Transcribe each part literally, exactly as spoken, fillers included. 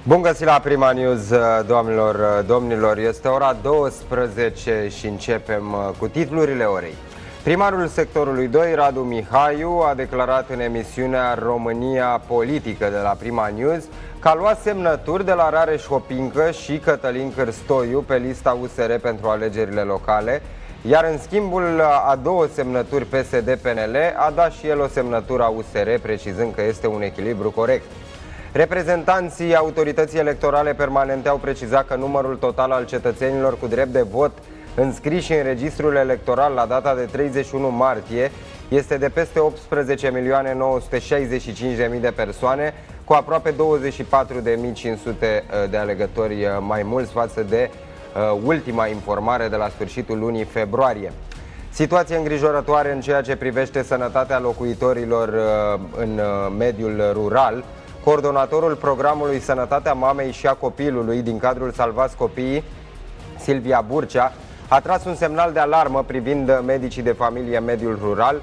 Bun găsit la Prima News, doamnelor, domnilor. Este ora douăsprezece și începem cu titlurile orei. Primarul sectorului doi, Radu Mihaiu, a declarat în emisiunea România Politică de la Prima News că a luat semnături de la Rareș Hopincă și Cătălin Cârstoiu pe lista U S R pentru alegerile locale, iar în schimbul a două semnături P S D P N L a dat și el o semnătură a U S R, precizând că este un echilibru corect. Reprezentanții Autorității Electorale Permanente au precizat că numărul total al cetățenilor cu drept de vot înscriși în registrul electoral la data de treizeci și unu martie este de peste optsprezece milioane nouă sute șaizeci și cinci de mii de persoane, cu aproape douăzeci și patru de mii cinci sute de alegători mai mulți față de uh, ultima informare de la sfârșitul lunii februarie. Situație îngrijorătoare în ceea ce privește sănătatea locuitorilor uh, în uh, mediul rural. Coordonatorul programului Sănătatea Mamei și a Copilului din cadrul Salvați Copiii, Silvia Burcea, a tras un semnal de alarmă privind medicii de familie în mediul rural.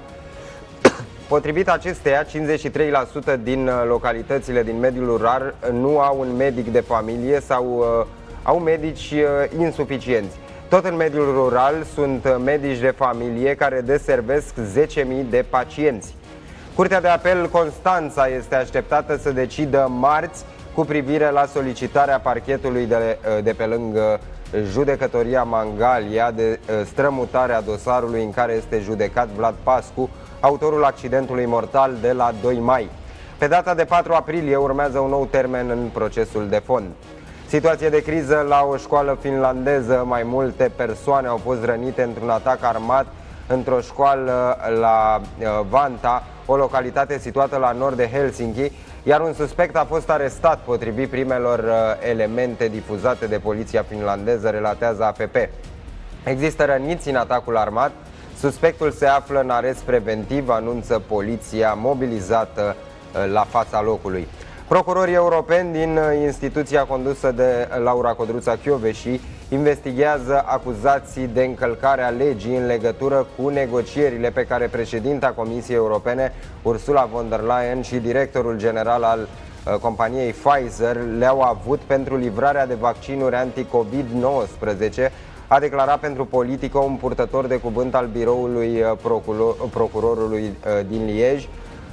Potrivit acesteia, cincizeci și trei la sută din localitățile din mediul rural nu au un medic de familie sau uh, au medici uh, insuficienți. Tot în mediul rural sunt medici de familie care deservesc zece mii de pacienți. Curtea de apel Constanța este așteptată să decidă marți cu privire la solicitarea parchetului de, de pe lângă Judecătoria Mangalia de strămutarea dosarului în care este judecat Vlad Pascu, autorul accidentului mortal de la doi mai. Pe data de patru aprilie urmează un nou termen în procesul de fond. Situație de criză la o școală finlandeză. Mai multe persoane au fost rănite într-un atac armat într-o școală la Vanta, o localitate situată la nord de Helsinki, iar un suspect a fost arestat potrivit primelor elemente difuzate de poliția finlandeză, relatează A F P. Există răniți în atacul armat, suspectul se află în arest preventiv, anunță poliția mobilizată la fața locului. Procurorii europeni din instituția condusă de Laura Codruța Kövesi investighează acuzații de încălcare a legii în legătură cu negocierile pe care președinta Comisiei Europene, Ursula von der Leyen, și directorul general al companiei Pfizer le-au avut pentru livrarea de vaccinuri anti-COVID nouăsprezece, a declarat pentru Politico un purtător de cuvânt al biroului procurorului din Liege,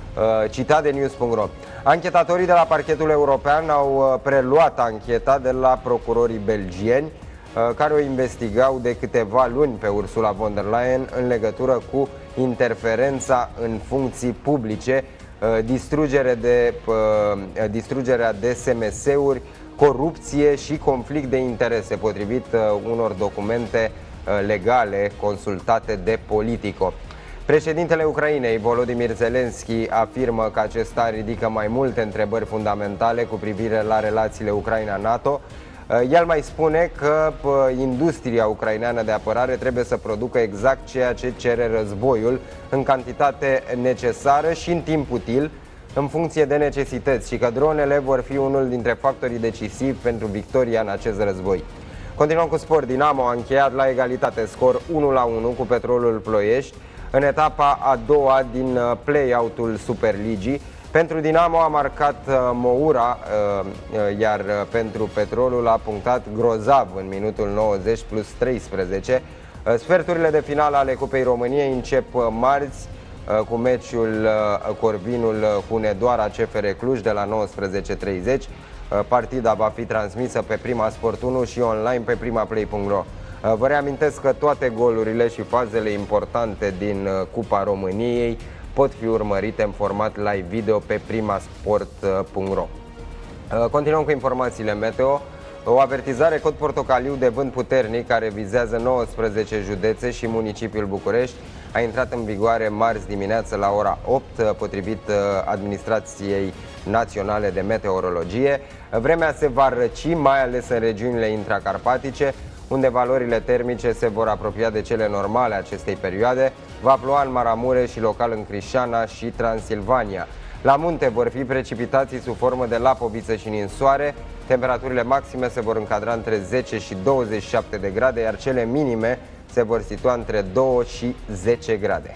citat de news punct ro. Anchetatorii de la parchetul european au preluat ancheta de la procurorii belgieni, care o investigau de câteva luni pe Ursula von der Leyen în legătură cu interferența în funcții publice, distrugere de, distrugerea de S M S-uri, corupție și conflict de interese, potrivit unor documente legale consultate de Politico. Președintele Ucrainei, Volodymyr Zelensky, afirmă că acesta ridică mai multe întrebări fundamentale cu privire la relațiile Ucraina-NATO. El mai spune că industria ucraineană de apărare trebuie să producă exact ceea ce cere războiul, în cantitate necesară și în timp util, în funcție de necesități, și că dronele vor fi unul dintre factorii decisivi pentru victoria în acest război. Continuăm cu sport. Dinamo a încheiat la egalitate, scor unu la unu cu Petrolul Ploiești în etapa a doua din play-out-ul Superligii. Pentru Dinamo a marcat Moura, iar pentru Petrolul a punctat Grozav în minutul nouăzeci plus treisprezece. Sferturile de finală ale Cupei României încep marți cu meciul Corvinul Hunedoara C F R Cluj de la nouăsprezece treizeci. Partida va fi transmisă pe Prima Sport unu și online pe primaplay punct ro. Vă reamintesc că toate golurile și fazele importante din Cupa României pot fi urmărite în format live video pe primasport punct ro. Continuăm cu informațiile meteo. O avertizare cod portocaliu de vânt puternic care vizează nouăsprezece județe și municipiul București a intrat în vigoare marți dimineață la ora opt, potrivit Administrației Naționale de Meteorologie. Vremea se va răci, mai ales în regiunile intracarpatice, unde valorile termice se vor apropia de cele normale acestei perioade. Va ploua în Maramureș și local în Crișana și Transilvania. La munte vor fi precipitații sub formă de lapoviță și ninsoare. Temperaturile maxime se vor încadra între zece și douăzeci și șapte de grade, iar cele minime se vor situa între doi și zece grade.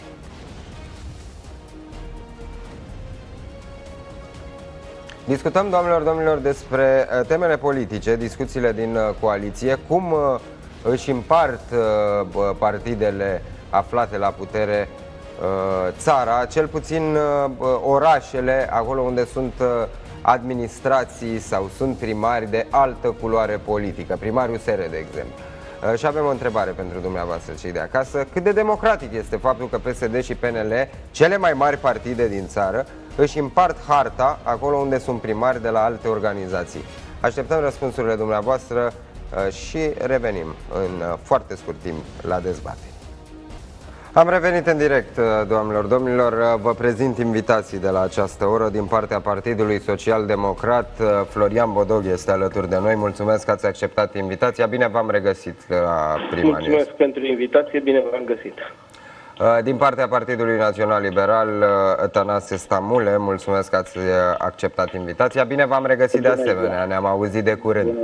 Discutăm, doamnelor, domnilor, despre temele politice, discuțiile din coaliție, cum își împart partidele aflate la putere țara, cel puțin orașele, acolo unde sunt administrații sau sunt primari de altă culoare politică, primariul S R, de exemplu. Și avem o întrebare pentru dumneavoastră, cei de acasă. Cât de democratic este faptul că P S D și P N L, cele mai mari partide din țară, își împart harta acolo unde sunt primari de la alte organizații? Așteptăm răspunsurile dumneavoastră și revenim în foarte scurt timp la dezbatere. Am revenit în direct, doamnelor, domnilor. Vă prezint invitații de la această oră din partea Partidului Social Democrat. Florian Bodog este alături de noi. Mulțumesc că ați acceptat invitația. Bine v-am regăsit la Prima News. Mulțumesc pentru invitație. Bine v-am găsit. Din partea Partidului Național Liberal, Tănase Stamule, mulțumesc că ați acceptat invitația. Bine v-am regăsit de asemenea. Ne-am auzit de curând.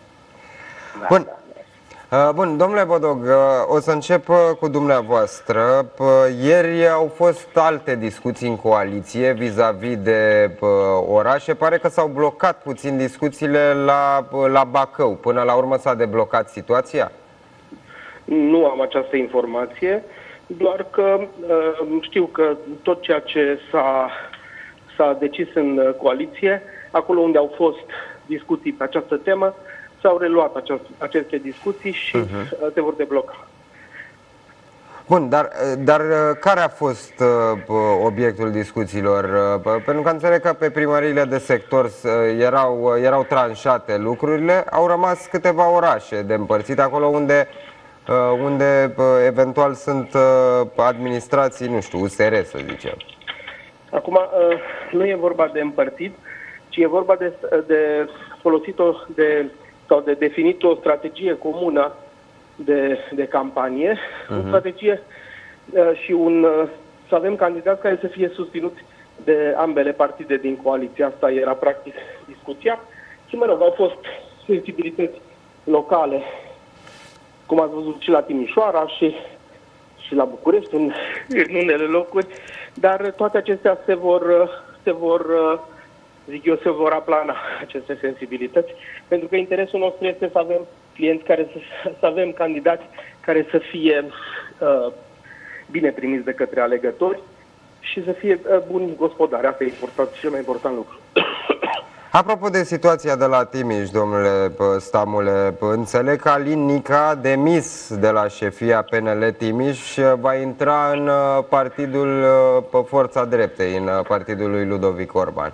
Bun. Bun, domnule Bodog, o să încep cu dumneavoastră. Ieri au fost alte discuții în coaliție vis-a-vis de orașe. Pare că s-au blocat puțin discuțiile la, la Bacău. Până la urmă s-a deblocat situația? Nu am această informație, doar că știu că tot ceea ce s-a s-a decis în coaliție, acolo unde au fost discuții pe această temă, s-au reluat aceast, aceste discuții și uh-huh. se vor debloca. Bun, dar, dar care a fost uh, obiectul discuțiilor? Uh, pentru că înțeleg că pe primăriile de sector uh, erau, uh, erau tranșate lucrurile, au rămas câteva orașe de împărțit, acolo unde, uh, unde uh, eventual sunt uh, administrații, nu știu, U S R, să zicem. Acum, uh, nu e vorba de împărțit, ci e vorba de, de folosit-o de... sau de definit o strategie comună de, de campanie, uh-huh. o strategie uh, și un, uh, să avem candidați care să fie susținuți de ambele partide din coaliție. Asta era practic discuția. Și mă rog, au fost sensibilități locale, cum ați văzut și la Timișoara și, și la București, în, în unele locuri, dar toate acestea se vor, se vor uh, zic eu, se vor aplana aceste sensibilități, pentru că interesul nostru este să avem clienți care să, să avem candidați care să fie uh, bine primiți de către alegători și să fie uh, buni gospodari. Asta e important, cel mai important lucru. Apropo de situația de la Timiș, domnule Stamule, înțeleg că Alin Nica, demis de la șefia P N L Timiș, va intra în partidul pe Forța Dreptei, în partidul lui Ludovic Orban.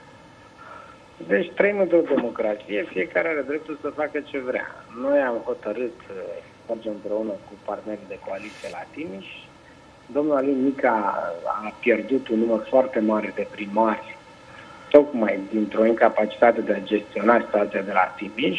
Deci trăim într-o democrație, fiecare are dreptul să facă ce vrea. Noi am hotărât să mergem împreună cu partenerii de coaliție la Timiș. Domnul Alin Nica a pierdut un număr foarte mare de primari, tocmai dintr-o incapacitate de a gestiona situația de la Timiș.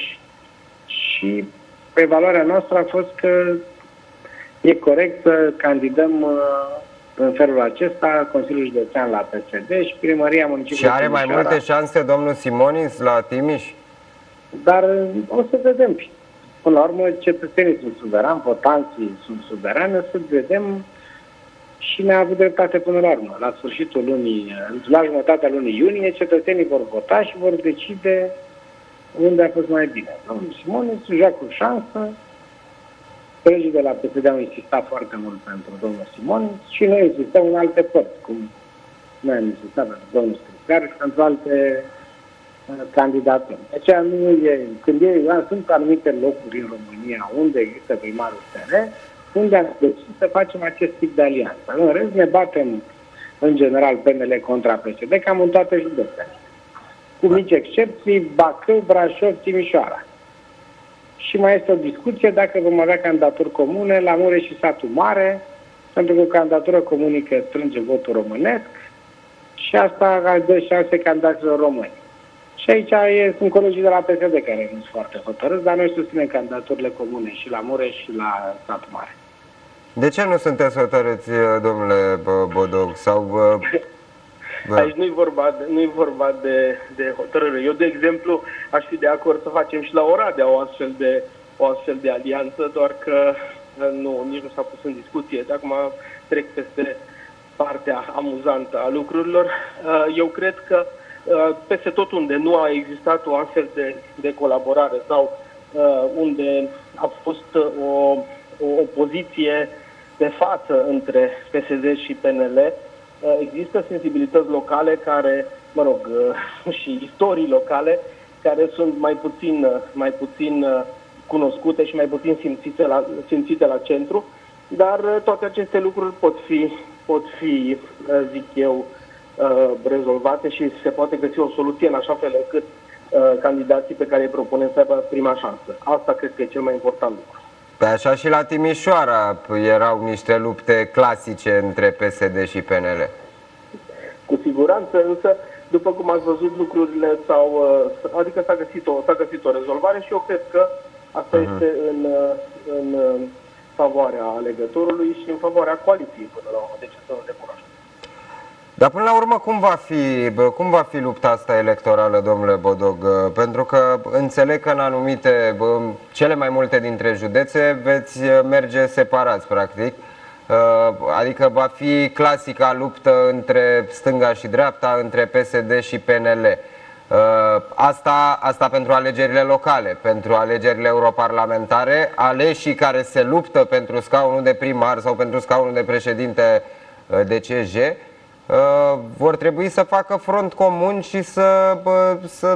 Și evaluarea noastră a fost că e corect să candidăm în felul acesta Consiliul Județean la P S D și Primăria Municipiului. Și are mai multe șanse domnul Simonis la Timiș? Dar o să vedem. Până la urmă, cetățenii sunt suverani, votanții sunt suverani, o să vedem și ne-a avut dreptate până la urmă. La sfârșitul lunii, la jumătatea lunii iunie, cetățenii vor vota și vor decide unde a fost mai bine. Domnul Simonis joacă cu șansă. Colegii de la P S D au insistat foarte mult pentru domnul Simonis și noi insistăm în alte părți, cum noi am insistat pentru domnul Scripcar și pentru alte uh, candidaturi. De aceea nu e, când e, sunt anumite locuri în România unde există primarul S R, unde am decis să facem acest tip de alianță. În rest ne batem în general P N L contra P S D, cam în toate județele. Cu mici excepții, Bacău, Brașov, Timișoara. Și mai este o discuție dacă vom avea candidaturi comune la Mureș și Satul Mare, pentru că o candidatură comunică strânge votul românesc și asta dă șanse candidaților români. Și aici e, sunt colegii de la P S D care nu sunt foarte hotărâți, dar noi susținem candidaturile comune și la Mureș și la Satul Mare. De ce nu sunteți hotărâți, domnule Bodog? Sau... Aici nu-i vorba, de, nu-i vorba de, de hotărâre. Eu, de exemplu, aș fi de acord să facem și la Oradea o astfel de, o astfel de alianță, doar că nu, nici nu s-a pus în discuție. De acum trec peste partea amuzantă a lucrurilor. Eu cred că peste tot unde nu a existat o astfel de, de colaborare sau unde a fost o, o opoziție de față între P S D și P N L, există sensibilități locale care, mă rog, și istorii locale care sunt mai puțin, mai puțin cunoscute și mai puțin simțite la, simțite la centru, dar toate aceste lucruri pot fi, pot fi, zic eu, rezolvate și se poate găsi o soluție în așa fel încât candidații pe care îi propunem să aibă prima șansă. Asta cred că e cel mai important lucru. Pe așa și la Timișoara erau niște lupte clasice între P S D și P N L. Cu siguranță, însă, după cum ați văzut, lucrurile s-au, adică s-a găsit o, s-a găsit o rezolvare și eu cred că asta uh-huh. este în, în favoarea alegătorului și în favoarea coaliției până la urmă, deci să nu decunoaște. Dar până la urmă, cum va fi, cum va fi lupta asta electorală, domnule Bodog? Pentru că înțeleg că în anumite, cele mai multe dintre județe veți merge separați, practic. Adică va fi clasica luptă între stânga și dreapta, între P S D și P N L. Asta, asta pentru alegerile locale. Pentru alegerile europarlamentare, aleșii care se luptă pentru scaunul de primar sau pentru scaunul de președinte de C J vor trebui să facă front comun și să, să,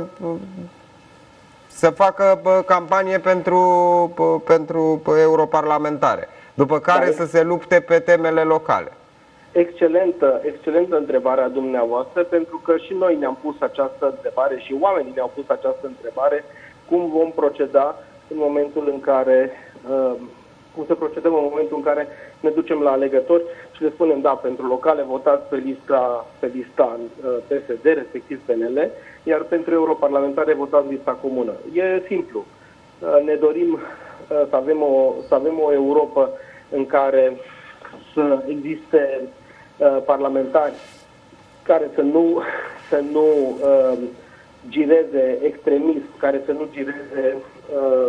să facă campanie pentru, pentru europarlamentare. După care da, să se lupte pe temele locale. Excelentă, excelentă întrebarea dumneavoastră, pentru că și noi ne-am pus această întrebare și oamenii ne-au pus această întrebare, cum vom proceda în momentul în care, uh, cum să procedăm în momentul în care ne ducem la alegători și le spunem, da, pentru locale votați pe lista, pe lista uh, P S D, respectiv P N L, iar pentru europarlamentare votați lista comună. E simplu. Uh, ne dorim uh, să avem o, să avem o Europă în care să existe uh, parlamentari care să nu, să nu uh, gireze extremism, care să nu gireze, uh,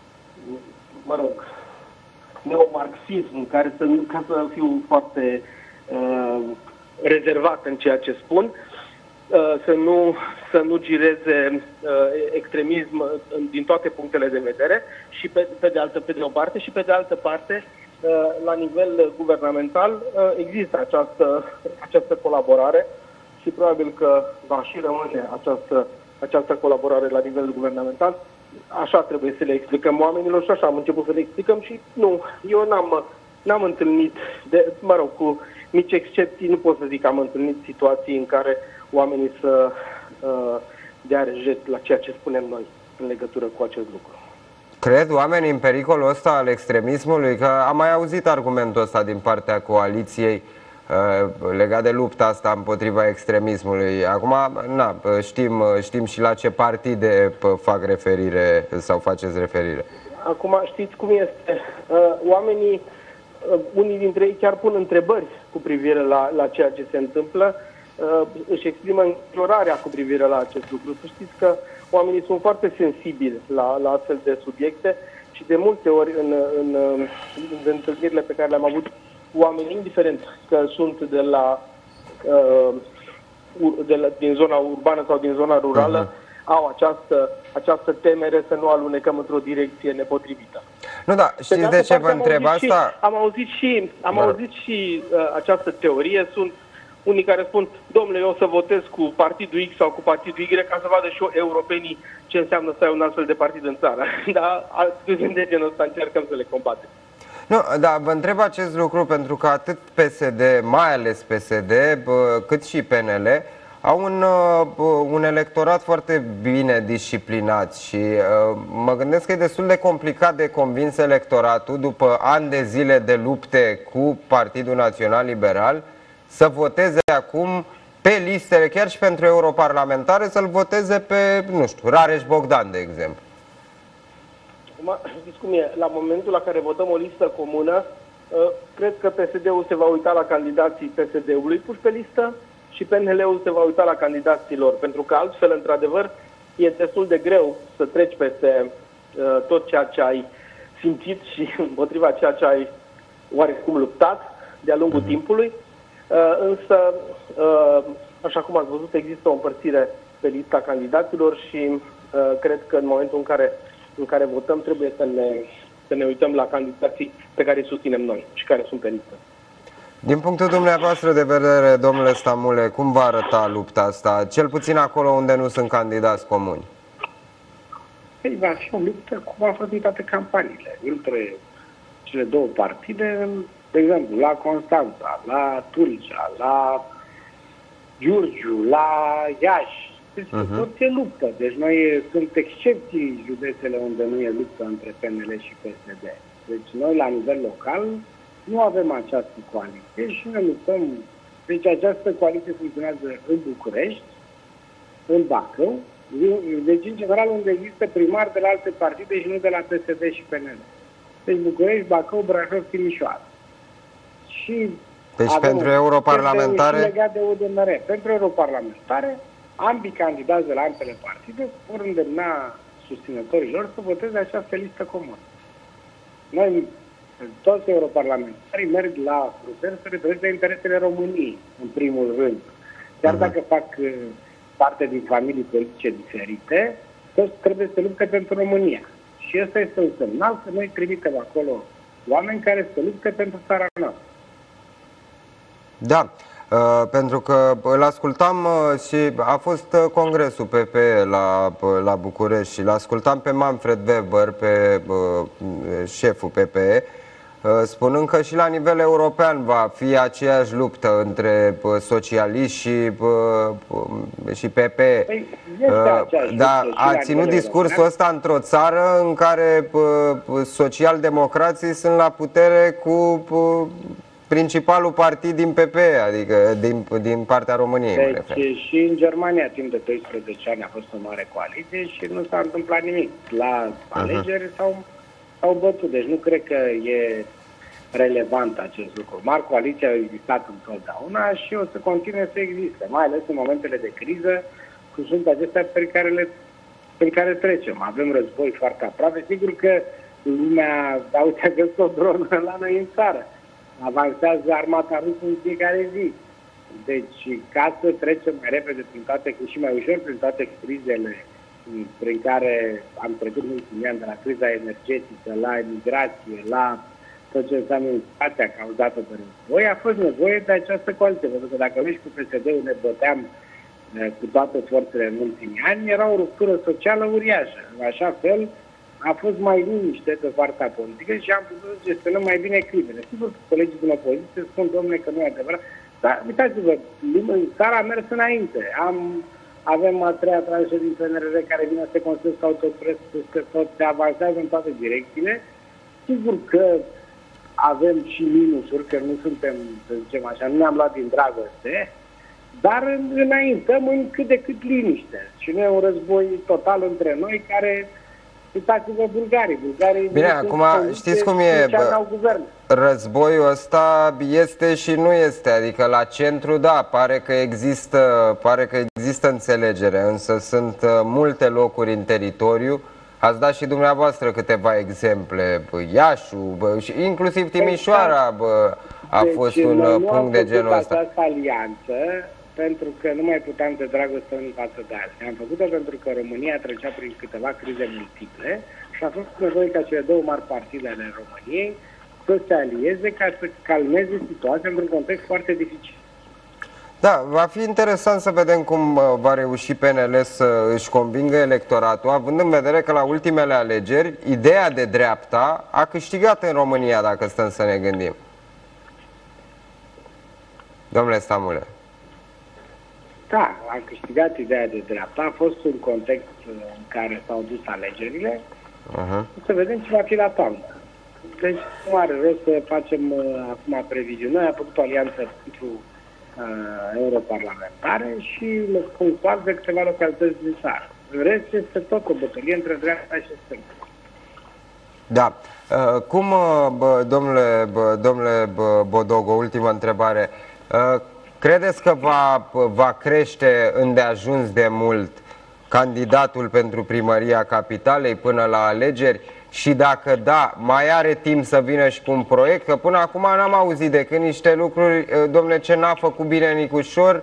mă rog, neomarxism, care să, ca să fiu foarte uh, rezervat în ceea ce spun, uh, să, nu, să nu gireze uh, extremism din toate punctele de vedere și pe, pe de altă, pe de o parte și pe de altă parte la nivel guvernamental există această, această colaborare și probabil că va și rămâne această, această colaborare la nivel guvernamental. Așa trebuie să le explicăm oamenilor și așa am început să le explicăm și nu, eu n-am, n-am întâlnit, de, mă rog, cu mici excepții, nu pot să zic că am întâlnit situații în care oamenii să uh, dea rejet la ceea ce spunem noi în legătură cu acest lucru. Cred oamenii în pericolul ăsta al extremismului? Că am mai auzit argumentul ăsta din partea coaliției uh, legat de lupta asta împotriva extremismului. Acum, na, știm, știm și la ce partide fac referire sau faceți referire. Acum știți cum este. Uh, oamenii, uh, unii dintre ei chiar pun întrebări cu privire la, la ceea ce se întâmplă, uh, își exprimă îngrijorarea cu privire la acest lucru. Să știți că oamenii sunt foarte sensibili la, la astfel de subiecte și de multe ori în, în, în întâlnirile pe care le-am avut cu oameni, indiferent că sunt de la, de la, din zona urbană sau din zona rurală, uh-huh. au această, această temere să nu alunecăm într-o direcție nepotrivită. Nu, da, știți de, de ce vă întreb asta? Am auzit și, am auzit și uh, această teorie. Sunt unii care spun, domnule, eu o să votez cu partidul X sau cu partidul Y ca să vadă și eu europenii ce înseamnă să ai un astfel de partid în țară. Dar altfel de genul ăsta încercăm să le combatem. Nu, da, vă întreb acest lucru pentru că atât P S D, mai ales P S D, cât și P N L au un, un electorat foarte bine disciplinat și mă gândesc că e destul de complicat de convins electoratul după ani de zile de lupte cu Partidul Național Liberal să voteze acum pe listele, chiar și pentru europarlamentare, să-l voteze pe, nu știu, Rareș Bogdan, de exemplu. Acum, știți cum e, la momentul la care votăm o listă comună, cred că P S D-ul se va uita la candidații P S D-ului puși pe listă și P N L-ul se va uita la candidații lor, pentru că altfel, într-adevăr, e destul de greu să treci peste uh, tot ceea ce ai simțit și împotriva ceea ce ai oarecum luptat de-a lungul uh-huh. timpului. Uh, însă uh, așa cum ați văzut, există o împărțire pe lista candidaților și uh, cred că în momentul în care, în care votăm trebuie să ne, să ne uităm la candidații pe care îi susținem noi și care sunt pe listă. Din punctul dumneavoastră de vedere, domnule Stamule, cum va arăta lupta asta, cel puțin acolo unde nu sunt candidați comuni? Ei, va fi o luptă cum a fost în toate campaniile, între cele două partide, de exemplu, la Constanța, la Tulcea, la Giurgiu, la Iași. Deci uh-huh. tot e luptă. Deci noi sunt excepții județele unde nu e luptă între P N L și P S D. Deci noi la nivel local nu avem această coaliție și ne luptăm. Deci această coaliție funcționează în București, în Bacău, deci în general unde există primari de la alte partide și nu de la P S D și P N L. Deci București, Bacău, Brașov, Timișoara. Și deci pentru europarlamentare? Legat de U D M R. Pentru europarlamentare, ambii candidați de la ambele partide vor îndemna susținătorilor să voteze această listă comună. Noi, toți europarlamentarii, merg la Bruxelles să reprezinte interesele României, în primul rând. Chiar uh-huh. dacă fac parte din familii politice diferite, toți trebuie să lupte pentru România. Și ăsta este un semnal că noi trimitem acolo oameni care să lupte pentru țara noastră. Da, uh, pentru că îl ascultam uh, și a fost uh, congresul P P E la, uh, la București și îl ascultam pe Manfred Weber, pe uh, șeful P P E, uh, spunând că și la nivel european va fi aceeași luptă între uh, socialiști și, uh, și P P E. Păi, uh, dar a ținut discursul european ăsta într-o țară în care uh, socialdemocrații sunt la putere cu... Uh, principalul partid din P P E, adică din, din partea României. Deci și în Germania timp de doisprezece ani a fost o mare coaliție și nu s-a întâmplat nimic. La alegeri uh-huh. s-au, s-au bătut, deci nu cred că e relevant acest lucru. Mari coaliții au existat întotdeauna și o să continue să existe, mai ales în momentele de criză, cum sunt acestea pe care, le, pe care trecem. Avem război foarte aproape, sigur că lumea, da, uite, a găsit o dronă la noi în țară. Avansează armata rusă în fiecare zi. Deci, ca să trecem mai repede prin toate, și mai ușor prin toate crizele prin care am trecut în ultimii ani, de la criza energetică, la emigrație, la tot ce înseamnă inflația cauzată de război, a fost nevoie de această coaliție. Pentru că dacă noi și cu P S D-ul ne băteam cu toate forțele în ultimii ani, era o ruptură socială uriașă. În așa fel, a fost mai liniște pe partea politică și am putut să gestionăm mai bine crizele. Sigur că colegii din opoziție spun, domnule, că nu e adevărat, dar uitați-vă, țara a mers înainte. Am, avem a treia tranșă din P N R R care vine să se construiască autostrăzi, că tot se avansează în toate direcțiile. Sigur că avem și minusuri, că nu suntem, să zicem așa, nu ne-am luat din dragoste, dar înaintăm în cât de cât liniște. Și nu e un război total între noi care... Uitați-vă bulgarii. bulgarii Bine, acum știți cum e, războiul ăsta este și nu este, adică la centru, da, pare că există, pare că există înțelegere, însă sunt multe locuri în teritoriu, ați dat și dumneavoastră câteva exemple, Iașu, și inclusiv Timișoara bă, a deci, fost un punct de genul ăsta. Această alianță pentru că nu mai puteam de dragoste în față de alții. Am făcut-o pentru că România trecea prin câteva crize multiple și a fost nevoie ca cele două mari partide ale României să se alieze ca să calmeze situația într-un context foarte dificil. Da, va fi interesant să vedem cum va reuși P N L să își convingă electoratul, având în vedere că la ultimele alegeri ideea de dreapta a câștigat în România, dacă stăm să ne gândim. Domnule Stamule. Da, a câștigat ideea de dreapta, a fost un context în care s-au dus alegerile. Uh-huh. Să vedem ce va fi la toamnă. Deci nu are rost să facem uh, acum previziuni. Noi am făcut o alianță pentru uh, europarlamentare și le spun de câteva localități din țară. În rest este tot o bătălie între dreapta și stânga. Da. Uh, cum, uh, domnule, domnule Bodogo, ultima întrebare, uh, credeți că va, va crește îndeajuns de mult candidatul pentru primăria capitalei până la alegeri? Și dacă da, mai are timp să vină și cu un proiect? Că până acum n-am auzit decât niște lucruri, domnule, ce n-a făcut bine Nicușor,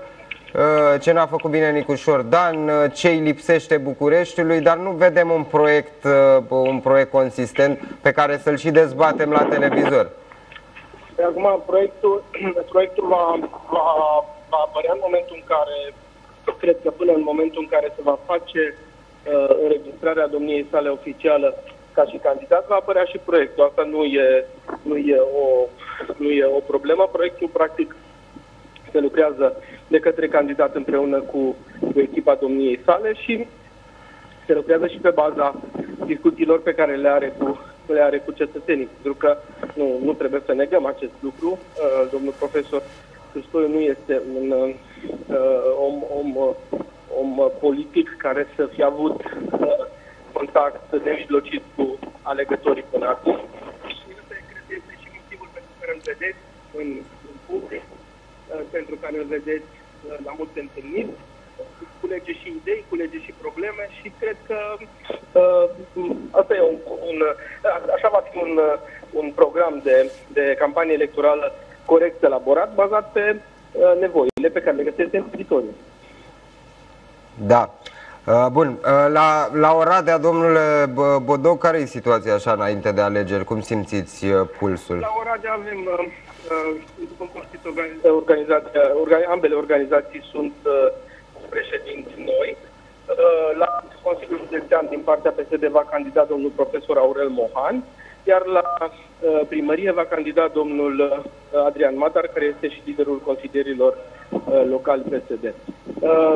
ce n-a făcut bine Nicușor Dan, ce îi lipsește Bucureștiului, dar nu vedem un proiect, un proiect consistent pe care să-l și dezbatem la televizor. Acum, proiectul, proiectul va, va, va apărea în momentul în care, cred că până în momentul în care se va face uh, înregistrarea domniei sale oficială ca și candidat, va apărea și proiectul. Asta nu e, nu e, o, nu e o problemă. Proiectul, practic, se lucrează de către candidat împreună cu, cu echipa domniei sale și se lucrează și pe baza discuțiilor pe care le are cu, le are cu cetățenii. Pentru că nu, nu trebuie să negăm acest lucru. Uh, domnul profesor Cârstoiu nu este un uh, om, om, om politic care să fi avut uh, contact nemijlocit cu alegătorii până acum. Și ăsta, cred, este și motivul pentru care îl vedeți în, în public, uh, pentru care îl vedeți uh, la multe întâlniri. Culege și idei, culege și probleme și cred că uh, asta e un, un, așa va fi un, un program de, de campanie electorală corect elaborat, bazat pe uh, nevoile pe care le găsește în teritoriu. Da. Uh, bun. Uh, la, la Oradea, domnule Bodoc, care e situația așa înainte de alegeri? Cum simțiți uh, pulsul? La Oradea avem, uh, uh, după cum știți, organizația, organi, ambele organizații sunt uh, președinți noi. Uh, la Consiliul Județean din partea P S D va candida domnul profesor Aurel Mohan, iar la uh, primărie va candida domnul uh, Adrian Matar, care este și liderul consilierilor uh, locali P S D. Uh,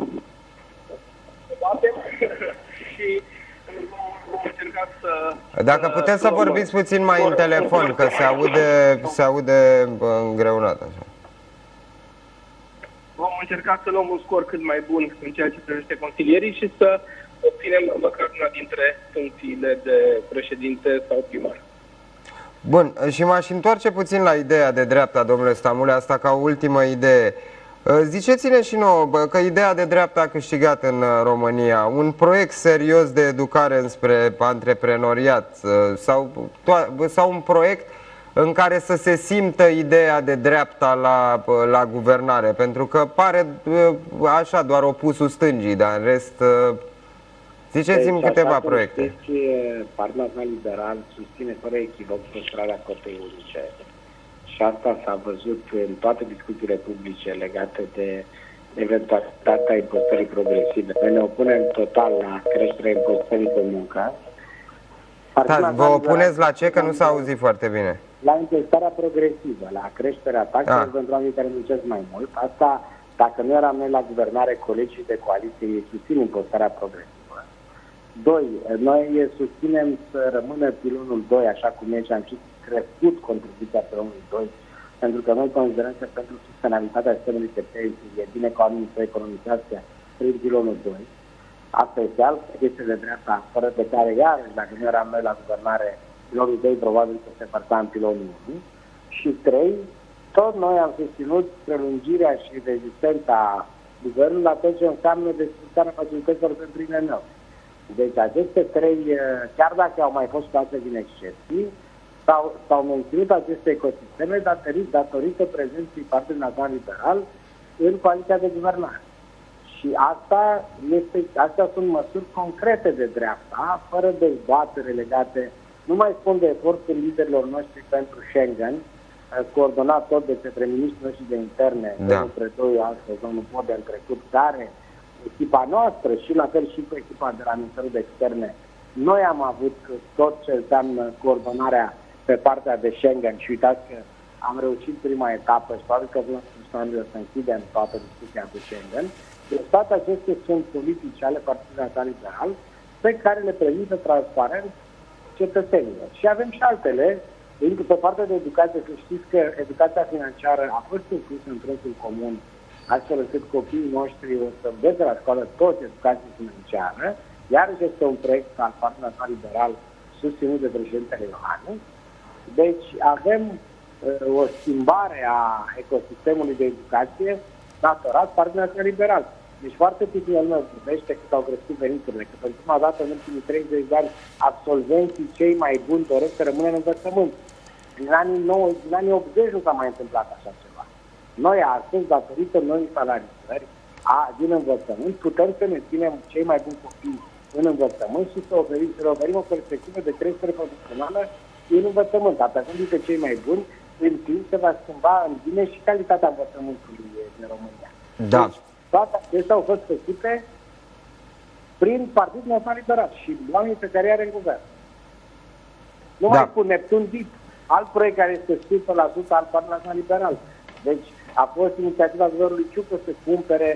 și vom încerca să... Dacă puteți să, să vorbiți puțin mai în telefon, că se aude, se aude îngreunat așa. Vom încerca să luăm un scor cât mai bun în ceea ce privește consilierii și să obținem măcar una dintre funcțiile de președinte sau primar. Bun, și m-aș întoarce puțin la ideea de dreapta, domnule Stamule, asta ca ultimă idee. Ziceți-ne și nouă că ideea de dreapta a câștigat în România, un proiect serios de educare înspre antreprenoriat sau, sau un proiect în care să se simtă ideea de dreapta la, la guvernare, pentru că pare așa doar opusul stângii, dar în rest ziceți-mi deci, câteva proiecte. Partidul Liberal susține fără echivoc păstrarea cotei unice. Și asta s-a văzut în toate discuțiile publice legate de eventualitatea impozitării progresive. Noi ne opunem total la creșterea impozitării pe muncă. Da, vă opuneți la ce? Că nu s-a auzit foarte bine. La impozitarea progresivă, la creșterea taxelor pentru oamenii care muncesc mai mult. Asta, dacă nu eram noi la guvernare, colegii de coaliție ei susțin impozitarea progresivă. Doi, noi susținem să rămână pilonul doi, așa cum e, și am și crescut contribuția pilonului doi, pentru că noi considerăm că pentru sustenabilitatea sistemului de pensii e bine ca oamenii să economisească prin pilonul doi. Asta este altă chestie de dreapta, fără de care, iarăși, dacă nu eram noi la guvernare, pilonul doi probabil că se împărța în pilonul unu. Și trei, tot noi am susținut prelungirea și rezistența guvernului la tot ce înseamnă destrucția facilităților pentru I M M-uri. Deci aceste trei, chiar dacă au mai fost toate din excepții, s-au menținut aceste ecosisteme datorită, datorită prezenței Partidului Național Liberal în coaliția de guvernare. Și asta este, astea sunt măsuri concrete de dreapta, fără dezbatere legate, nu mai spun de efortul liderilor noștri pentru Schengen, coordonat tot de către ministrul noștri de interne, da. Domnul Predoiu, astăzi, domnul Podea în trecut, care echipa noastră și la fel și cu echipa de la Ministerul de Externe, noi am avut tot ce înseamnă coordonarea pe partea de Schengen și uitați că am reușit prima etapă și probabil că vrem să închidem toată discuția cu Schengen. Deci toate acestea sunt politici ale Partidului Național Liberal pe care le prezintă transparent cetățenilor. Și avem și altele, pentru că pe partea de educație, să știți că educația financiară a fost inclusă în proiectul comun, astfel încât copiii noștri o să învețe la școală tot educație financiară, iarăși este un proiect al Partidului Național Liberal susținut de președintele Iohannis. Deci avem uh, o schimbare a ecosistemului de educație datorat Partidului Național Liberal. Deci foarte puțin lumea vorbește cât au crescut veniturile, că pentru prima dată în ultimii treizeci de ani absolvenții cei mai buni doresc să rămână în învățământ. Din anii nouăzeci, din anii optzeci nu s-a mai întâmplat așa ceva. Noi astăzi, datorită noi salarizări a, din învățământ, putem să ne ținem cei mai buni copii în învățământ și să, oferim, să oferim o perspectivă de creștere profesională în învățământ. Atacându pe cei mai buni, în timp se va schimba în bine și calitatea învățământului din România. Da. Deci, toate acestea au fost făcute prin Partidul Național Liberal și oamenii pe care i-are în guvern. Nu da. mai cu Neptun Deep, alt proiect care este o sută la sută al Partidului Național Liberal. Deci a fost inițiativa guvernului Ciucă să cumpere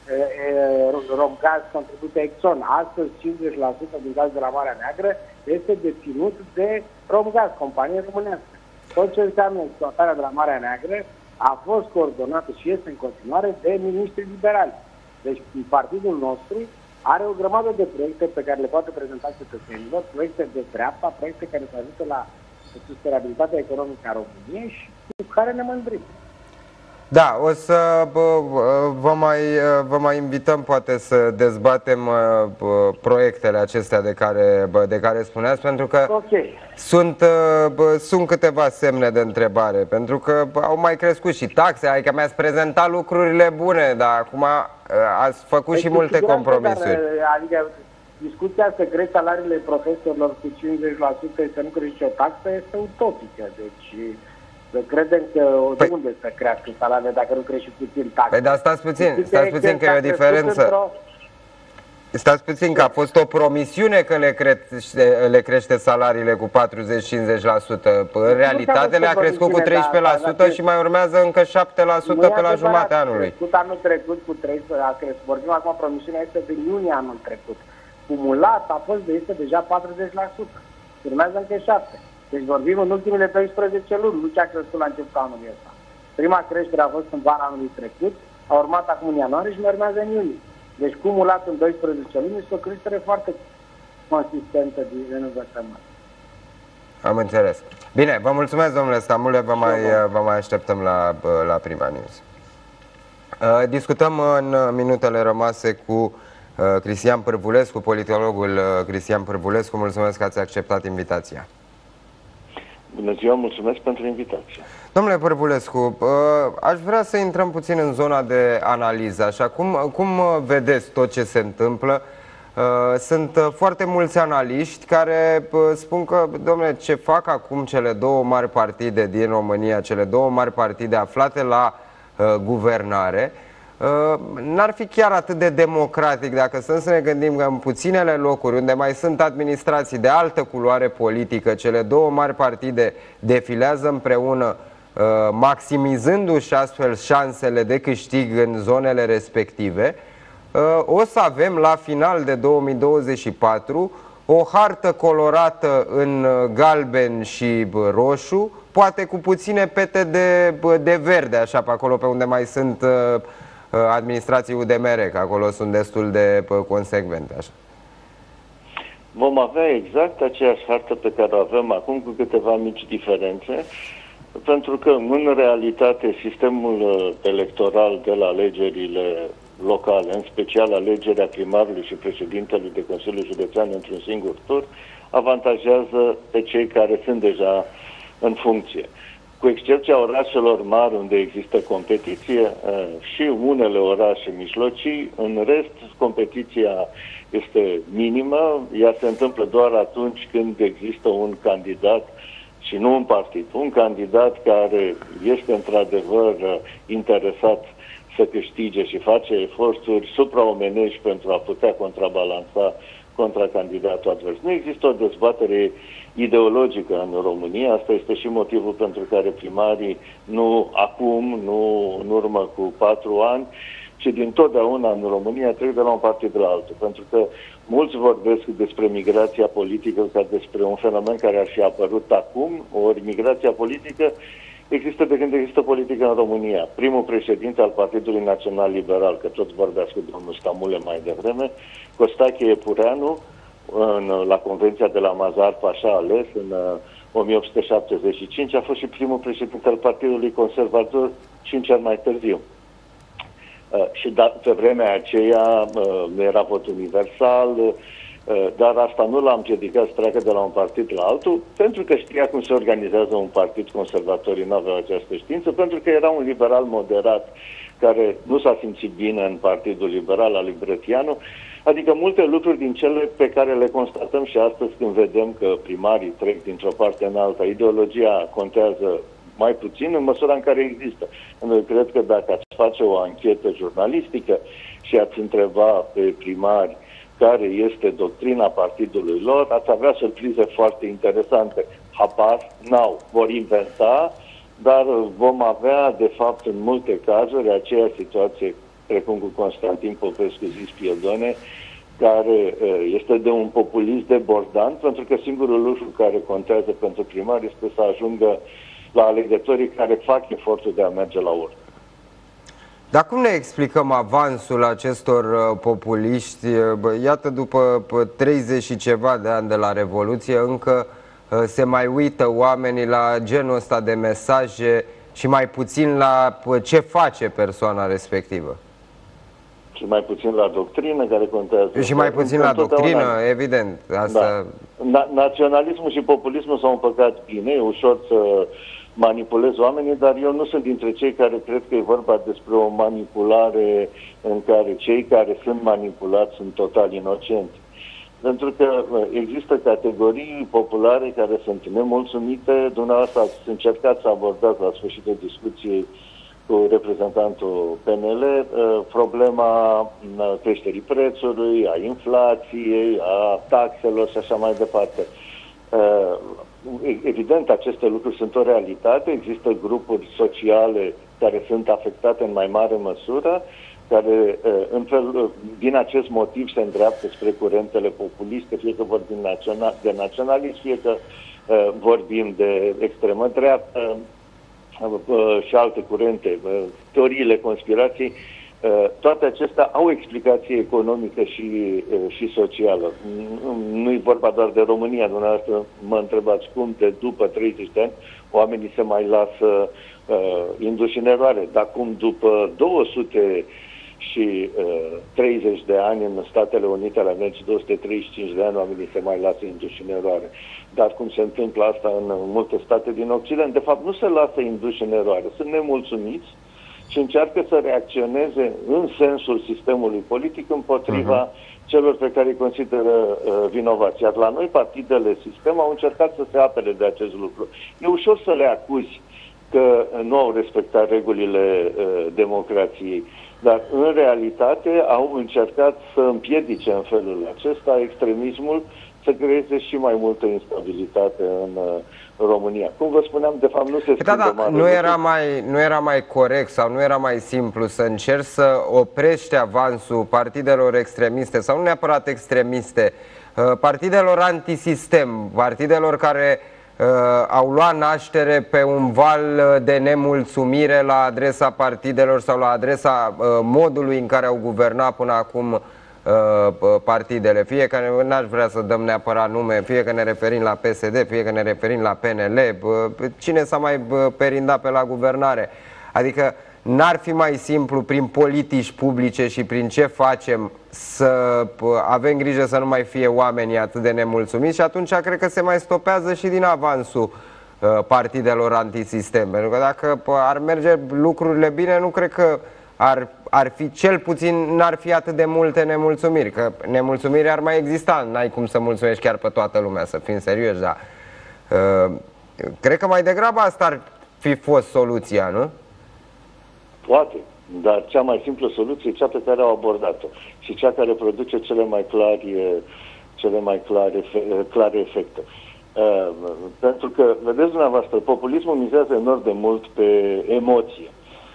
Romgaz contribuția Exxon. Astăzi cincizeci la sută din gaz de la Marea Neagră este deținut de Romgaz, companie românească. Tot ce înseamnă exploatarea de la Marea Neagră a fost coordonată și este în continuare de miniștri liberali. Deci partidul nostru are o grămadă de proiecte pe care le poate prezenta cetățenilor, proiecte de dreapta, proiecte care se ajută la sustenabilitatea economică a României și cu care ne mândrim. Da, o să vă mai, vă mai invităm poate să dezbatem proiectele acestea de care, de care spuneați, pentru că okay. sunt, sunt câteva semne de întrebare, pentru că au mai crescut și taxe, adică mi-ați prezentat lucrurile bune, dar acum ați făcut deci, și multe compromisuri. Dar, adică discuția să crește salariile profesorilor cu cincizeci la sută și să nu crește o taxă este utopică, deci... Să credem că păi, de unde să crească salariile dacă nu crește puțin taxe. Păi dar stați puțin, stați puțin că e o diferență. Stați puțin că a fost o promisiune că le crește, le crește salariile cu patruzeci - cincizeci la sută. În realitate le-a crescut cu treisprezece la sută și mai urmează încă șapte la sută pe la jumatea anului. A crescut anul trecut cu treisprezece la sută. Vorbim acum, promisiunea este din iunie anul trecut. Cumulat a fost de este deja patruzeci la sută. Urmează încă șapte. Deci vorbim în ultimele doisprezece luni, nu ce a crescut la începutul anului ăsta. Prima creștere a fost în vara anului trecut, a urmat acum în ianuarie și mai urmează în iunie. Deci cumulat în doisprezece luni este o creștere foarte consistentă din învățământ. Am înțeles. Bine, vă mulțumesc, domnule Stambule, vă mai, vă mai așteptăm la, la Prima News. Discutăm în minutele rămase cu Cristian Pârvulescu, politologul Cristian Pârvulescu. Mulțumesc că ați acceptat invitația. Bună ziua, mulțumesc pentru invitație. Domnule Pârvulescu, aș vrea să intrăm puțin în zona de analiză. Așa, cum, cum vedeți tot ce se întâmplă? Sunt foarte mulți analiști care spun că, domnule, ce fac acum cele două mari partide din România, cele două mari partide aflate la guvernare, n-ar fi chiar atât de democratic dacă stăm să ne gândim că în puținele locuri unde mai sunt administrații de altă culoare politică, cele două mari partide defilează împreună, maximizându-și astfel șansele de câștig în zonele respective, o să avem la final de două mii douăzeci și patru o hartă colorată în galben și roșu, poate cu puține pete de, de verde, așa, pe acolo pe unde mai sunt administrații U D M R, că acolo sunt destul de consecvente, așa. Vom avea exact aceeași hartă pe care o avem acum, cu câteva mici diferențe, pentru că, în realitate, sistemul electoral de la alegerile locale, în special alegerea primarului și președintelui de Consiliul Județean într-un singur tur, avantajează pe cei care sunt deja în funcție. Cu excepția orașelor mari unde există competiție și unele orașe mijlocii, în rest competiția este minimă, ea se întâmplă doar atunci când există un candidat și nu un partid. Un candidat care este într-adevăr interesat să câștige și face eforturi supraomenești pentru a putea contrabalansa contra candidatul advers. Nu există o dezbatere ideologică în România, asta este și motivul pentru care primarii nu acum, nu în urmă cu patru ani, ci din totdeauna în România trec de la un partid la altul. Pentru că mulți vorbesc despre migrația politică ca despre un fenomen care ar fi apărut acum, ori migrația politică există de când există politică în România. Primul președinte al Partidului Național Liberal, că toți vorbeați cu domnul Stamule mai devreme, Costache Epureanu, în, la Convenția de la Mazar Pașa ales în uh, o mie opt sute șaptezeci și cinci, a fost și primul președinte al Partidului Conservator cinci ani mai târziu. Uh, și da, pe vremea aceea uh, nu era vot universal, uh, dar asta nu l-a împiedicat să treacă de la un partid la altul, pentru că știa cum se organizează un partid. Conservatorii nu aveau această știință, pentru că era un liberal moderat care nu s-a simțit bine în Partidul Liberal al lui Brătianu. Adică multe lucruri din cele pe care le constatăm și astăzi când vedem că primarii trec dintr-o parte în alta, ideologia contează mai puțin în măsura în care există. Eu cred că dacă ați face o anchetă jurnalistică și ați întreba pe primari care este doctrina partidului lor, ați avea surprize foarte interesante. Habar n-au, vor inventa, dar vom avea, de fapt, în multe cazuri, aceeași situație, precum cu Constantin Popescu zis Piedone, care este de un populist debordant, pentru că singurul lucru care contează pentru primar este să ajungă la alegătorii care fac efortul de a merge la urmă. Dar cum ne explicăm avansul acestor uh, populiști? Bă, iată, după treizeci și ceva de ani de la Revoluție, încă uh, se mai uită oamenii la genul ăsta de mesaje și mai puțin la uh, ce face persoana respectivă. Și mai puțin la doctrină, care contează. Și mai puțin la doctrină, evident. Asta... Da. Naționalismul și populismul s-au împăcat bine, e ușor să manipulez oamenii, dar eu nu sunt dintre cei care cred că e vorba despre o manipulare în care cei care sunt manipulați sunt total inocenți. Pentru că există categorii populare care sunt nemulțumite. Dumneavoastră ați încercat să abordați la sfârșitul discuției cu reprezentantul P N L problema creșterii prețului, a inflației, a taxelor și așa mai departe. Evident, aceste lucruri sunt o realitate, există grupuri sociale care sunt afectate în mai mare măsură, care în fel, din acest motiv se îndreaptă spre curentele populiste, fie că vorbim național, de naționalism, fie că uh, vorbim de extremă dreaptă uh, și alte curente, uh, teoriile conspirației. Uh, toate acestea au explicație economică și, uh, și socială. Nu e vorba doar de România, dumneavoastră mă întrebați cum de după treizeci de ani oamenii se mai lasă uh, induși în eroare, dar cum după două sute și uh, treizeci de ani în Statele Unite ale Americii, două sute treizeci și cinci de ani oamenii se mai lasă induși în eroare. Dar cum se întâmplă asta în multe state din Occident, de fapt nu se lasă induși în eroare, sunt nemulțumiți și încearcă să reacționeze în sensul sistemului politic împotriva uh-huh. celor pe care îi consideră uh, vinovați. Iar la noi partidele sistem au încercat să se apere de acest lucru. E ușor să le acuzi că nu au respectat regulile uh, democrației, dar în realitate au încercat să împiedice în felul acesta extremismul să creeze și mai multă instabilitate în uh, România. Cum vă spuneam, de fapt nu se schimbă da, da, nu era mai nu era mai corect sau nu era mai simplu să încerci să oprești avansul partidelor extremiste sau nu neapărat extremiste, partidelor antisistem, partidelor care uh, au luat naștere pe un val de nemulțumire la adresa partidelor sau la adresa uh, modului în care au guvernat până acum partidele, fie că n-aș vrea să dăm neapărat nume, fie că ne referim la P S D, fie că ne referim la P N L, cine s-a mai perindat pe la guvernare. Adică n-ar fi mai simplu prin politici publice și prin ce facem să avem grijă să nu mai fie oamenii atât de nemulțumiți și atunci cred că se mai stopează și din avansul partidelor antisistem. Pentru că dacă ar merge lucrurile bine, nu cred că ar, ar fi, cel puțin n-ar fi atât de multe nemulțumiri, că nemulțumiri ar mai exista, n-ai cum să mulțumești chiar pe toată lumea, să fim serioși, dar uh, cred că mai degrabă asta ar fi fost soluția, nu? Poate, dar cea mai simplă soluție e cea pe care au abordat-o și cea care produce cele mai clare, cele mai clare, clare efecte. Uh, pentru că, vedeți dumneavoastră, populismul mizează enorm de mult pe emoție.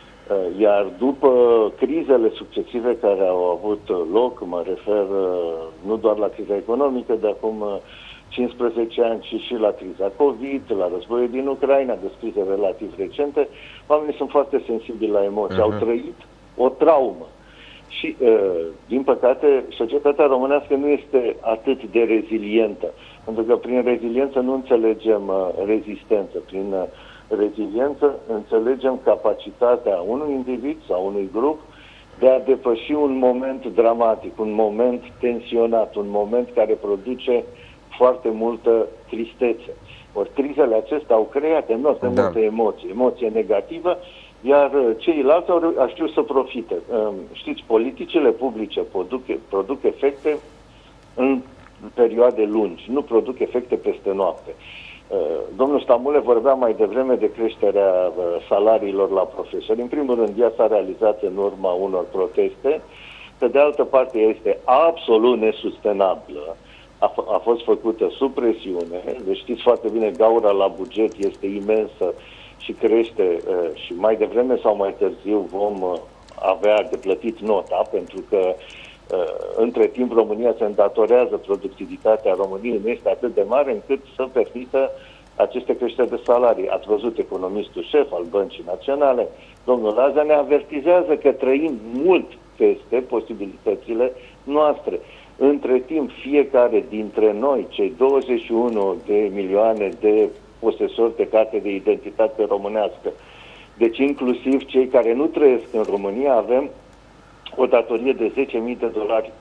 Iar după crizele succesive care au avut loc, mă refer nu doar la criza economică de acum cincisprezece ani, ci și la criza COVID, la războiul din Ucraina, de crize relativ recente, oamenii sunt foarte sensibili la emoții, uh-huh. au trăit o traumă. Și, din păcate, societatea românească nu este atât de rezilientă, pentru că prin reziliență nu înțelegem rezistență, prin reziliență înțelegem capacitatea unui individ sau unui grup de a depăși un moment dramatic, un moment tensionat, un moment care produce foarte multă tristețe. Ori crizele acestea au creat enorm de Da. multe emoții, emoție negativă, iar ceilalți au, au știut să profite. Știți, politicile publice produc, produc efecte în perioade lungi, nu produc efecte peste noapte. Domnul Stamule vorbea mai devreme de creșterea salariilor la profesori. În primul rând, ea s-a realizat în urma unor proteste. Pe de altă parte, este absolut nesustenabilă. A, a fost făcută sub presiune. Deci știți foarte bine, gaura la buget este imensă și crește și mai devreme sau mai târziu vom avea de plătit nota, pentru că între timp România se îndatorează, productivitatea României nu este atât de mare încât să permită aceste creșteri de salarii. Ați văzut economistul șef al Băncii Naționale, domnul Lazar, ne avertizează că trăim mult peste posibilitățile noastre. Între timp, fiecare dintre noi, cei douăzeci și unu de milioane de posesori de carte de identitate românească, deci inclusiv cei care nu trăiesc în România, avem o datorie de zece mii de dolari,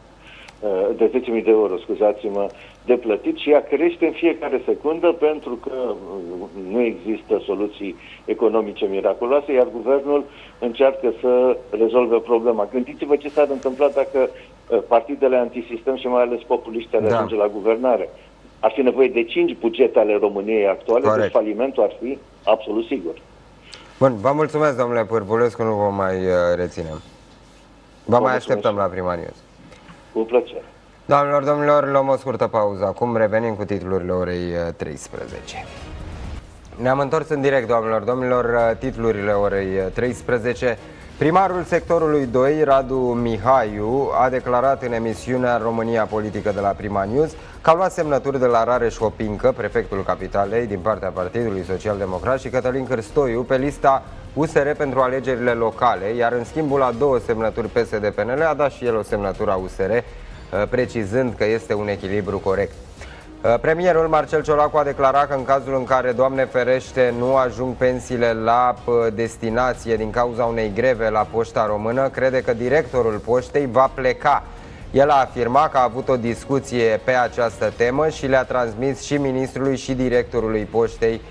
de zece mii de euro, scuzați-mă, de plătit, și ea crește în fiecare secundă pentru că nu există soluții economice miraculoase, iar guvernul încearcă să rezolve problema. Gândiți-vă ce s-ar întâmpla dacă partidele antisistem și mai ales populiști ar ajunge la guvernare. Ar fi nevoie de cinci bugete ale României actuale, Corect. Deci falimentul ar fi absolut sigur. Bun, vă mulțumesc, domnule Pârvulescu, nu vă mai reținem. Vă mai așteptăm la Prima News. Cu plăcere. Doamnelor, domnilor, luăm o scurtă pauză. Acum revenim cu titlurile orei treisprezece. Ne-am întors în direct, doamnelor, domnilor, titlurile orei treisprezece. Primarul sectorului doi, Radu Mihaiu, a declarat în emisiunea România Politică de la Prima News că a luat semnături de la Rareș Hopincă, prefectul capitalei, din partea Partidului Social Democrat, și Cătălin Cârstoiu pe lista U S R pentru alegerile locale, iar în schimbul a două semnături P S D P N L a dat și el o semnătură a U S R, precizând că este un echilibru corect. Premierul Marcel Ciolacu a declarat că în cazul în care, Doamne ferește, nu ajung pensiile la destinație din cauza unei greve la Poșta Română, crede că directorul poștei va pleca. El a afirmat că a avut o discuție pe această temă și le-a transmis și ministrului și directorului poștei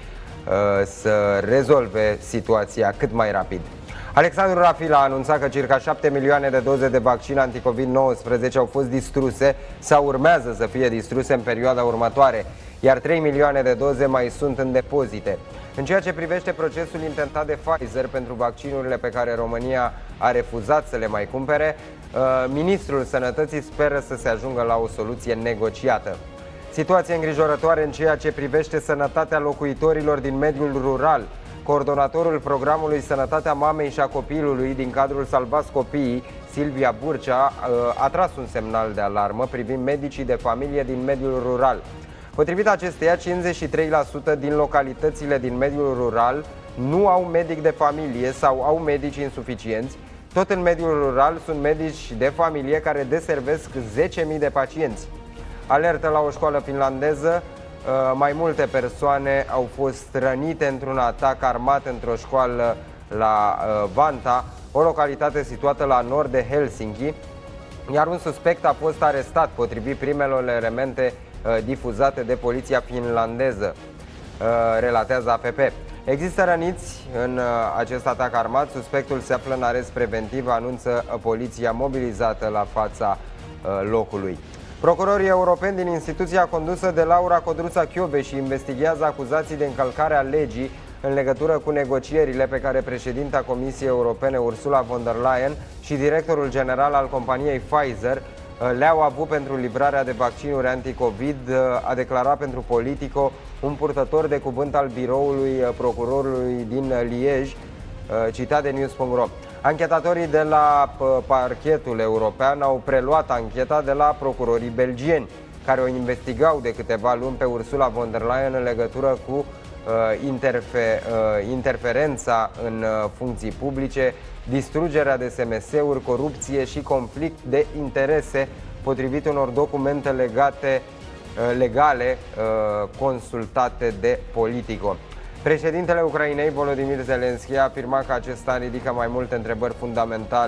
să rezolve situația cât mai rapid. Alexandru Rafila a anunțat că circa șapte milioane de doze de vaccin anticovid nouăsprezece au fost distruse sau urmează să fie distruse în perioada următoare, iar trei milioane de doze mai sunt în depozite. În ceea ce privește procesul intentat de Pfizer pentru vaccinurile pe care România a refuzat să le mai cumpere, ministrul Sănătății speră să se ajungă la o soluție negociată. Situație îngrijorătoare în ceea ce privește sănătatea locuitorilor din mediul rural. Coordonatorul programului Sănătatea Mamei și a Copilului din cadrul Salvați Copiii, Silvia Burcea, a tras un semnal de alarmă privind medicii de familie din mediul rural. Potrivit acesteia, cincizeci și trei la sută din localitățile din mediul rural nu au medic de familie sau au medici insuficienți. Tot în mediul rural sunt medici de familie care deservesc zece mii de pacienți. Alertă la o școală finlandeză. Mai multe persoane au fost rănite într-un atac armat într-o școală la Vantaa, o localitate situată la nord de Helsinki, iar un suspect a fost arestat, potrivit primelor elemente difuzate de poliția finlandeză, relatează A F P. Există răniți în acest atac armat, suspectul se află în arest preventiv, anunță poliția mobilizată la fața locului. Procurorii europeni din instituția condusă de Laura Codruța-Kövesi investighează acuzații de încălcare a legii în legătură cu negocierile pe care președinta Comisiei Europene Ursula von der Leyen și directorul general al companiei Pfizer le-au avut pentru livrarea de vaccinuri anticovid, a declarat pentru Politico un purtător de cuvânt al biroului procurorului din Liege, citat de news punct ro. Anchetatorii de la parchetul european au preluat ancheta de la procurorii belgieni, care o investigau de câteva luni pe Ursula von der Leyen în legătură cu uh, interfe, uh, interferența în uh, funcții publice, distrugerea de S M S-uri, corupție și conflict de interese, potrivit unor documente legate, uh, legale uh, consultate de Politico. Președintele Ucrainei, Volodymyr Zelensky, a afirmat că acesta ridică mai multe întrebări fundamentale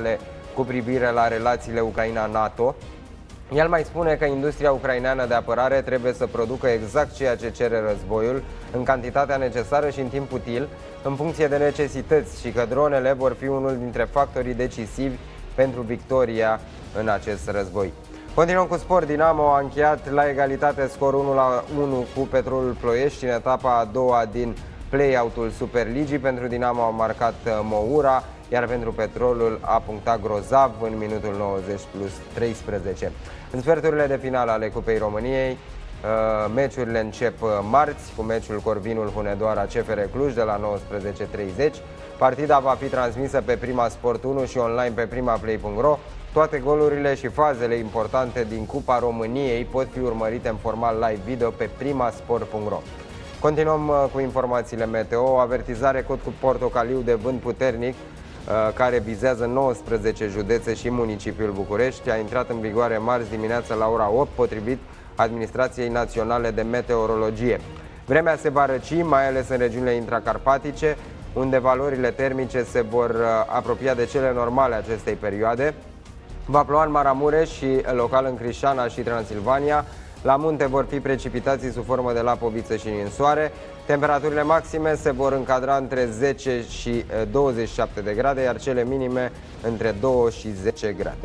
cu privire la relațiile Ucraina-NATO. El mai spune că industria ucraineană de apărare trebuie să producă exact ceea ce cere războiul, în cantitatea necesară și în timp util, în funcție de necesități, și că dronele vor fi unul dintre factorii decisivi pentru victoria în acest război. Continuăm cu sport. Dinamo a încheiat la egalitate scor unu la unu cu Petrolul Ploiești în etapa a doua din play-out-ul Superligii. Pentru Dinamo a marcat Moura, iar pentru Petrolul a punctat Grozav în minutul nouăzeci plus treisprezece. În sferturile de finală ale Cupei României, meciurile încep marți cu meciul Corvinul Hunedoara C F R Cluj de la nouăsprezece treizeci. Partida va fi transmisă pe Prima Sport unu și online pe primaplay punct ro. Toate golurile și fazele importante din Cupa României pot fi urmărite în format live video pe primasport punct ro. Continuăm cu informațiile meteo. O avertizare cod cu portocaliu de vânt puternic care vizează nouăsprezece județe și municipiul București a intrat în vigoare marți dimineața la ora opt, potrivit Administrației Naționale de Meteorologie. Vremea se va răci, mai ales în regiunile intracarpatice, unde valorile termice se vor apropia de cele normale acestei perioade. Va ploua în Maramureș și local în Crișana și Transilvania. La munte vor fi precipitații sub formă de lapoviță și ninsoare. Temperaturile maxime se vor încadra între zece și douăzeci și șapte de grade, iar cele minime între doi și zece grade.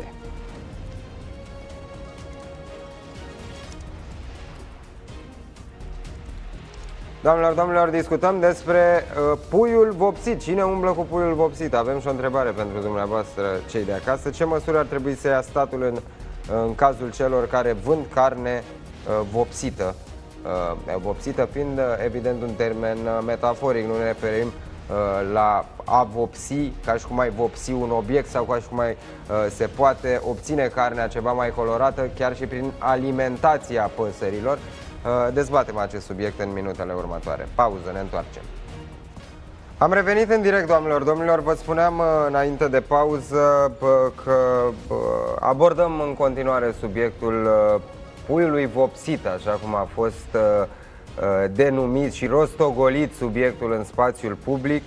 Doamnelor, domnilor, discutăm despre uh, puiul vopsit. Cine umblă cu puiul vopsit? Avem și o întrebare pentru dumneavoastră, cei de acasă. Ce măsuri ar trebui să ia statul în, în cazul celor care vând carne uh, vopsită? Uh, vopsită fiind, uh, evident, un termen uh, metaforic. Nu ne referim uh, la a vopsi, ca și cum ai vopsi un obiect sau ca și cum ai, uh, se poate obține carnea ceva mai colorată, chiar și prin alimentația păsărilor. Dezbatem acest subiect în minutele următoare. Pauză, ne întoarcem. Am revenit în direct, doamnelor, domnilor. Vă spuneam înainte de pauză că abordăm în continuare subiectul puiului vopsit, așa cum a fost denumit și rostogolit subiectul în spațiul public.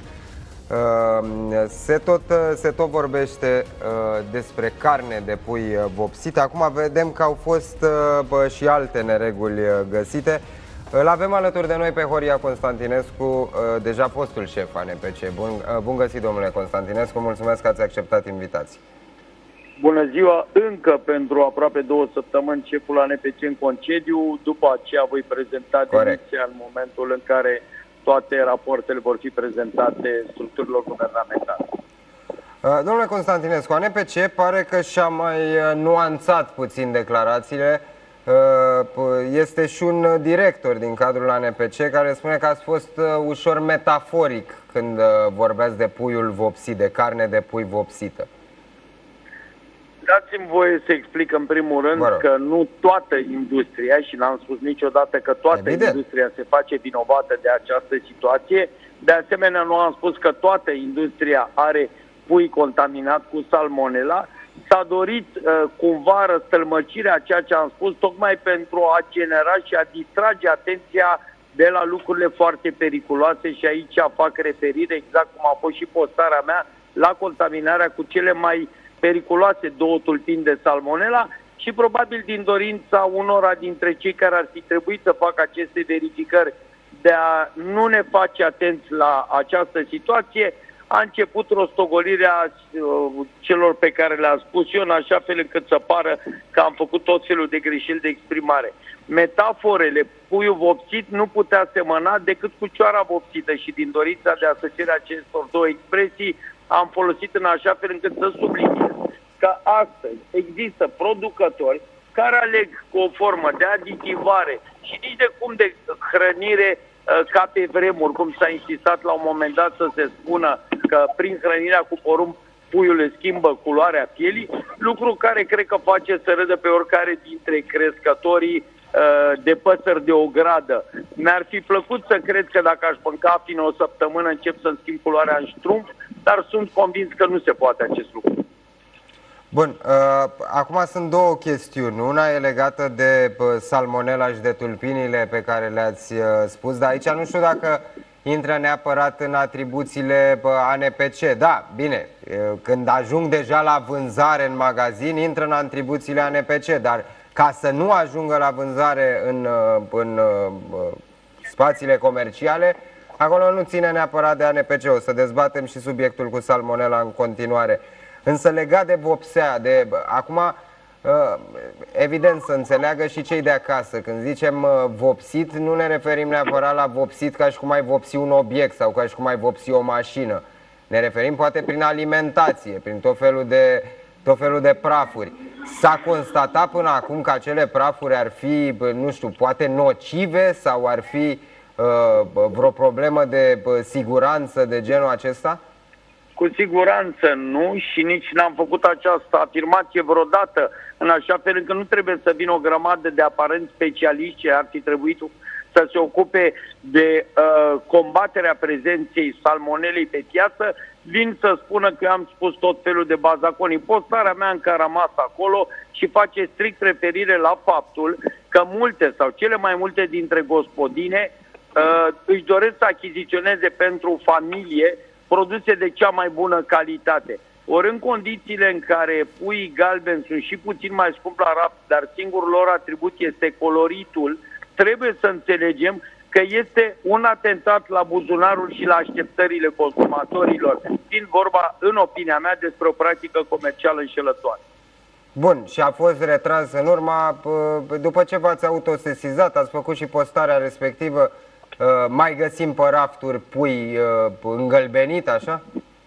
Se tot, se tot vorbește despre carne de pui vopsit. Acum vedem că au fost și alte nereguli găsite. Îl avem alături de noi pe Horia Constantinescu, deja fostul șef A N P C. Bun, bun găsit, domnule Constantinescu, mulțumesc că ați acceptat invitații. Bună ziua! Încă pentru aproape două săptămâni șeful A N P C în concediu, după aceea voi prezenta demisia în momentul în care toate rapoartele vor fi prezentate structurilor guvernamentale. Domnule Constantinescu, A N P C pare că și-a mai nuanțat puțin declarațiile. Este și un director din cadrul A N P C care spune că ați fost ușor metaforic când vorbeați de puiul vopsit, de carne de pui vopsită. Dați-mi voie să explic în primul rând că nu toată industria, și n-am spus niciodată că toată Evident. industria se face vinovată de această situație. De asemenea, nu am spus că toată industria are pui contaminat cu salmonella. S-a dorit uh, cumva răstălmăcirea a ceea ce am spus, tocmai pentru a genera și a distrage atenția de la lucrurile foarte periculoase, și aici fac referire, exact cum a fost și postarea mea, la contaminarea cu cele mai periculoase două tulpini de salmonella și probabil din dorința unora dintre cei care ar fi trebuit să facă aceste verificări de a nu ne face atenți la această situație, a început rostogolirea uh, celor pe care le-am spus eu, în așa fel încât să pară că am făcut tot felul de greșeli de exprimare. Metaforele, puiul vopsit nu putea semăna decât cu cioara vopsită, și din dorința de asocierea acestor două expresii am folosit în așa fel încât să subliniez că astăzi există producători care aleg cu o formă de aditivare și nici de cum de hrănire ca pe vremuri, cum s-a insistat la un moment dat să se spună că prin hrănirea cu porumb puiul își schimbă culoarea pielii, lucru care cred că face să râdă pe oricare dintre crescătorii de păsări de o gradă. Mi-ar fi plăcut să cred că dacă aș mânca fin o săptămână încep să-mi schimb culoarea în ștrumf, dar sunt convins că nu se poate acest lucru. Bun, uh, acum sunt două chestiuni. Una e legată de uh, salmonella și de tulpinile pe care le-ați uh, spus, dar aici nu știu dacă intră neapărat în atribuțiile A N P C. Da, bine, când ajung deja la vânzare în magazin, intră în atribuțiile A N P C, dar ca să nu ajungă la vânzare în, în spațiile comerciale, acolo nu ține neapărat de A N P C. O să dezbatem și subiectul cu salmonela în continuare. Însă legat de vopsea, de acum, evident să înțeleagă și cei de acasă. Când zicem vopsit, nu ne referim neapărat la vopsit ca și cum ai vopsi un obiect sau ca și cum ai vopsi o mașină. Ne referim poate prin alimentație, prin tot felul de, tot felul de prafuri. S-a constatat până acum că acele prafuri ar fi, nu știu, poate nocive sau ar fi uh, vreo problemă de uh, siguranță de genul acesta? Cu siguranță nu, și nici n-am făcut această afirmație vreodată, în așa fel încât nu trebuie să vină o grămadă de aparenți specialiști ce ar fi trebuit să se ocupe de uh, combaterea prezenței salmonelei pe piață, vin să spună că eu am spus tot felul de bazaconii. Postarea mea încă a rămas acolo și face strict referire la faptul că multe sau cele mai multe dintre gospodine uh, își doresc să achiziționeze pentru familie produse de cea mai bună calitate. Ori în condițiile în care puii galbeni sunt și puțin mai scump la raft, dar singurul lor atribut este coloritul, trebuie să înțelegem că este un atentat la buzunarul și la așteptările consumatorilor, fiind vorba, în opinia mea, despre o practică comercială înșelătoare. Bun, și a fost retras în urma, după ce v-ați autosesizat, ați făcut și postarea respectivă, mai găsim pe rafturi pui îngălbenit, așa?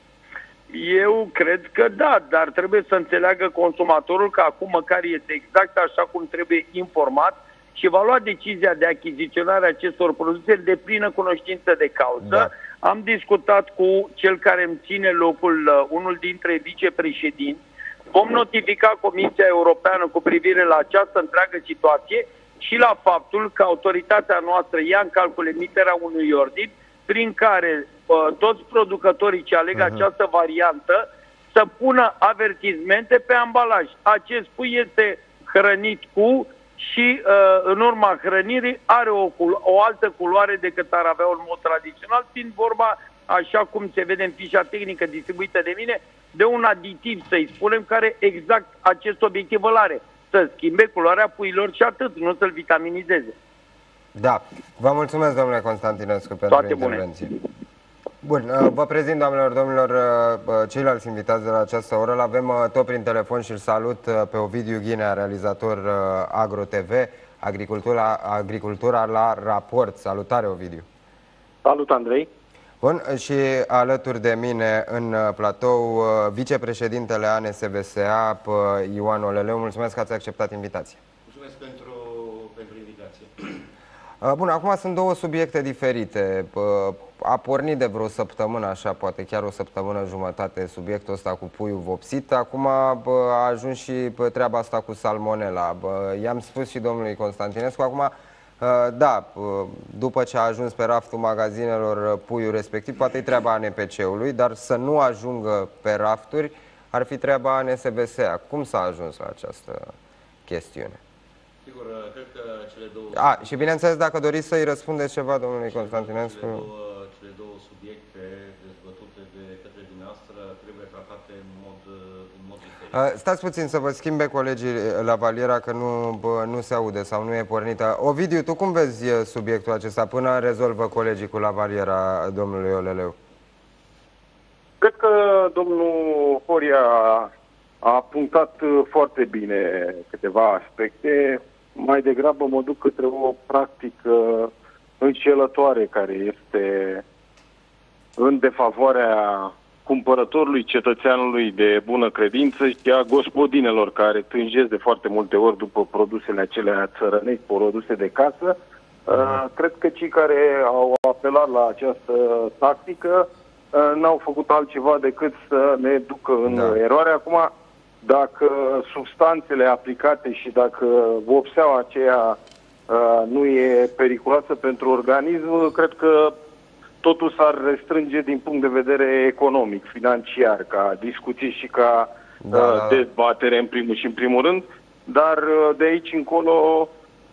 Eu cred că da, dar trebuie să înțeleagă consumatorul că acum măcar este exact așa cum trebuie informat și va lua decizia de achiziționare a acestor produse de plină cunoștință de cauză. Da. Am discutat cu cel care îmi ține locul, unul dintre vicepreședinți. Vom notifica Comisia Europeană cu privire la această întreagă situație și la faptul că autoritatea noastră ia în calcul emiterea unui ordin prin care uh, toți producătorii ce aleg uh-huh. această variantă să pună avertizmente pe ambalaj. Acest pui este hrănit cu și uh, în urma hrănirii are o, o altă culoare decât ar avea în mod tradițional, fiind vorba, așa cum se vede în fișa tehnică distribuită de mine, de un aditiv, să-i spunem, care exact acest obiectiv îl are. Să schimbe culoarea puilor și atât, nu să-l vitaminizeze. Da. Vă mulțumesc, domnule Constantinescu, pentru Toate intervenție. Bune. Bun, vă prezint, doamnelor, domnilor, ceilalți invitați de la această oră. L-avem tot prin telefon și îl salut pe Ovidiu Ghinea, realizator Agro T V, Agricultura, Agricultura la raport. Salutare, Ovidiu! Salut, Andrei! Bun, și alături de mine în platou, vicepreședintele A N S V S A, Ioan Oleleu. Mulțumesc că ați acceptat invitația. Mulțumesc pentru, pentru invitație. Bun, acum sunt două subiecte diferite. A pornit de vreo săptămână, așa, poate chiar o săptămână jumătate, subiectul ăsta cu puiul vopsit. Acum a ajuns și treaba asta cu salmonela. I-am spus și domnului Constantinescu, acum, da, după ce a ajuns pe raftul magazinelor puiul respectiv, poate e treaba A N P C-ului, dar să nu ajungă pe rafturi ar fi treaba A N S V S A. Cum s-a ajuns la această chestiune? Sigur, cred că cele două... A, și bineînțeles, dacă doriți să-i răspundeți ceva domnului Constantinescu... Cele două, cele două subiecte dezbătute de către dumneavoastră trebuie tratate în mod, în mod diferit. Stați puțin să vă schimbe colegii la valiera, că nu, bă, nu se aude sau nu e pornită. Ovidiu, tu cum vezi subiectul acesta până rezolvă colegii cu la valiera domnului Oleleu? Cred că domnul Horia a punctat foarte bine câteva aspecte. Mai degrabă mă duc către o practică înșelătoare care este în defavoarea cumpărătorului, cetățeanului de bună credință și a gospodinelor care tânjesc de foarte multe ori după produsele acelea țărănești, produse de casă. Uh, cred că cei care au apelat la această tactică uh, n-au făcut altceva decât să ne ducă în da. eroare. Acum, dacă substanțele aplicate și dacă vopseaua aceea uh, nu e periculoasă pentru organism, cred că totul s-ar restrânge din punct de vedere economic, financiar, ca discuție și ca da, uh, dezbatere în primul și în primul rând, dar uh, de aici încolo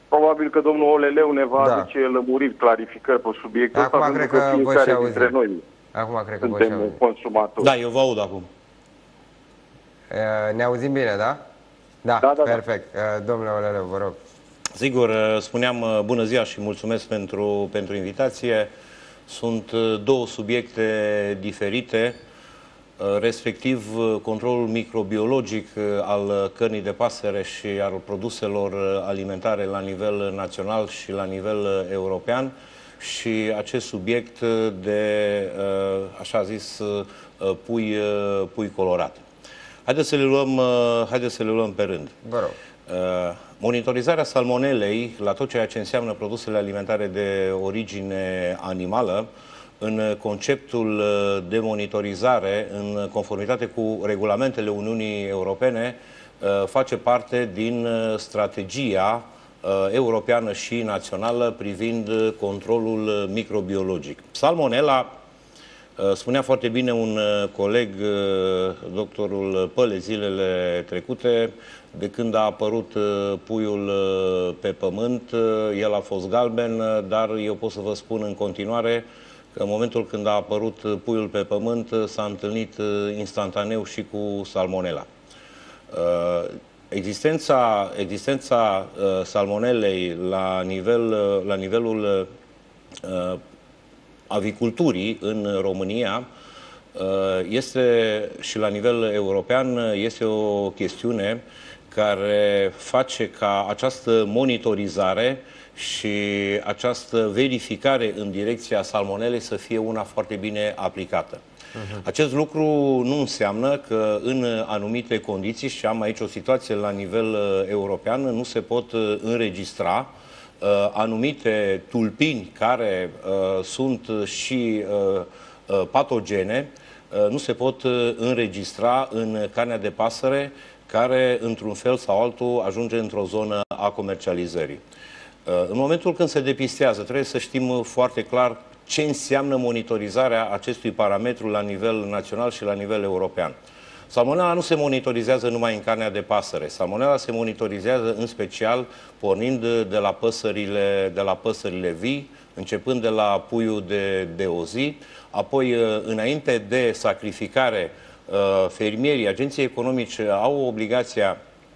Probabil că domnul Oleleu ne va Da. aduce lămuriri, clarificări pe subiectul ăsta, Acum pentru cred că că vă și fiecare auzim. dintre noi Acum cred că vă și suntem auzim. consumatori. Da, eu vă aud acum. E, Ne auzim bine, da? Da, Da, da, da. perfect. E, Domnule Oleleu, vă rog. Sigur, spuneam bună ziua și mulțumesc pentru, pentru invitație. Sunt două subiecte diferite, respectiv controlul microbiologic al cărnii de pasăre și al produselor alimentare la nivel național și la nivel european și acest subiect de, așa zis, pui, pui colorat. Haideți să le luăm, haideți să le luăm pe rând. Vă rog. Monitorizarea salmonelei la tot ceea ce înseamnă produsele alimentare de origine animală, în conceptul de monitorizare, în conformitate cu regulamentele Uniunii Europene, face parte din strategia europeană și națională privind controlul microbiologic. Salmonella, spunea foarte bine un coleg, doctorul Păle, zilele trecute, de când a apărut puiul pe pământ, el a fost galben, dar eu pot să vă spun în continuare că în momentul când a apărut puiul pe pământ s-a întâlnit instantaneu și cu salmonella. Existența, existența salmonelei la, nivel, la nivelul aviculturii în România este și la nivel european este o chestiune care face ca această monitorizare și această verificare în direcția salmonelei să fie una foarte bine aplicată. Uh-huh. Acest lucru nu înseamnă că în anumite condiții, și am aici o situație la nivel uh, european, nu se pot uh, înregistra uh, anumite tulpini care uh, sunt și uh, uh, patogene, uh, nu se pot uh, înregistra în carnea de pasăre care, într-un fel sau altul, ajunge într-o zonă a comercializării. În momentul când se depistează, trebuie să știm foarte clar ce înseamnă monitorizarea acestui parametru la nivel național și la nivel european. Salmonella nu se monitorizează numai în carnea de pasăre. Salmonella se monitorizează în special pornind de la păsările, de la păsările vii, începând de la puiul de, de o zi, apoi înainte de sacrificare, fermierii, agenții economici au obligația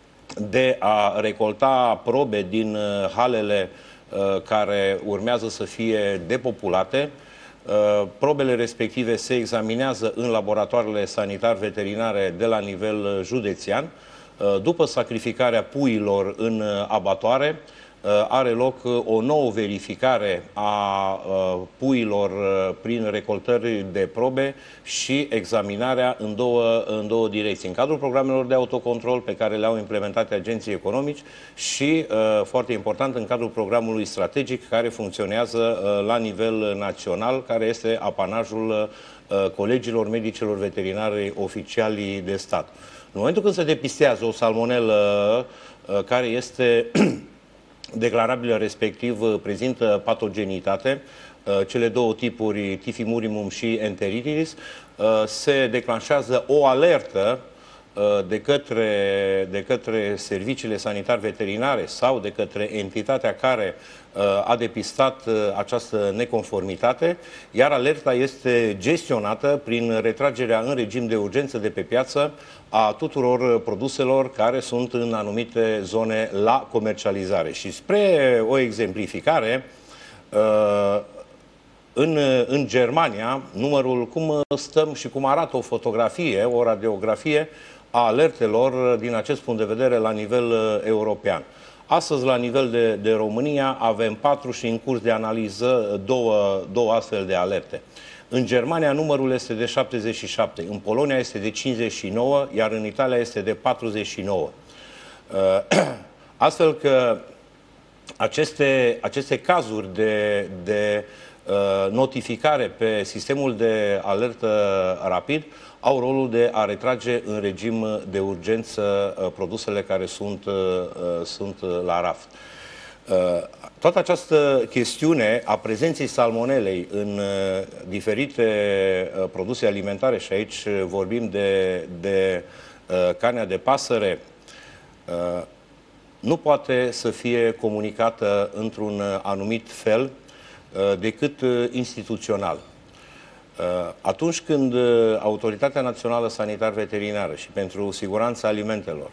de a recolta probe din halele care urmează să fie depopulate. Probele respective se examinează în laboratoarele sanitar-veterinare de la nivel județean. După sacrificarea puiilor în abatoare, are loc o nouă verificare a puiilor prin recoltări de probe și examinarea în două, în două direcții. În cadrul programelor de autocontrol pe care le-au implementat agenții economici și, foarte important, în cadrul programului strategic care funcționează la nivel național, care este apanajul colegilor medicilor veterinari oficiali de stat. În momentul când se depistează o salmonelă care este declarabilă, respectiv prezintă patogenitate, cele două tipuri, Typhimurium și Enteritis, se declanșează o alertă de către, de către serviciile sanitar-veterinare sau de către entitatea care a depistat această neconformitate, iar alerta este gestionată prin retragerea în regim de urgență de pe piață a tuturor produselor care sunt în anumite zone la comercializare. Și spre o exemplificare, în, în Germania, numărul, cum stăm și cum arată o fotografie, o radiografie a alertelor din acest punct de vedere la nivel european. Astăzi, la nivel de, de România, avem patru și în curs de analiză două, două astfel de alerte. În Germania numărul este de șaptezeci și șapte, în Polonia este de cincizeci și nouă, iar în Italia este de patruzeci și nouă. Astfel că aceste, aceste cazuri de, de notificare pe sistemul de alertă rapid au rolul de a retrage în regim de urgență produsele care sunt, sunt la raft. Toată această chestiune a prezenței salmonelei în diferite produse alimentare, și aici vorbim de, de carnea de pasăre, nu poate să fie comunicată într-un anumit fel decât instituțional. Atunci când Autoritatea Națională Sanitar-Veterinară și pentru Siguranța Alimentelor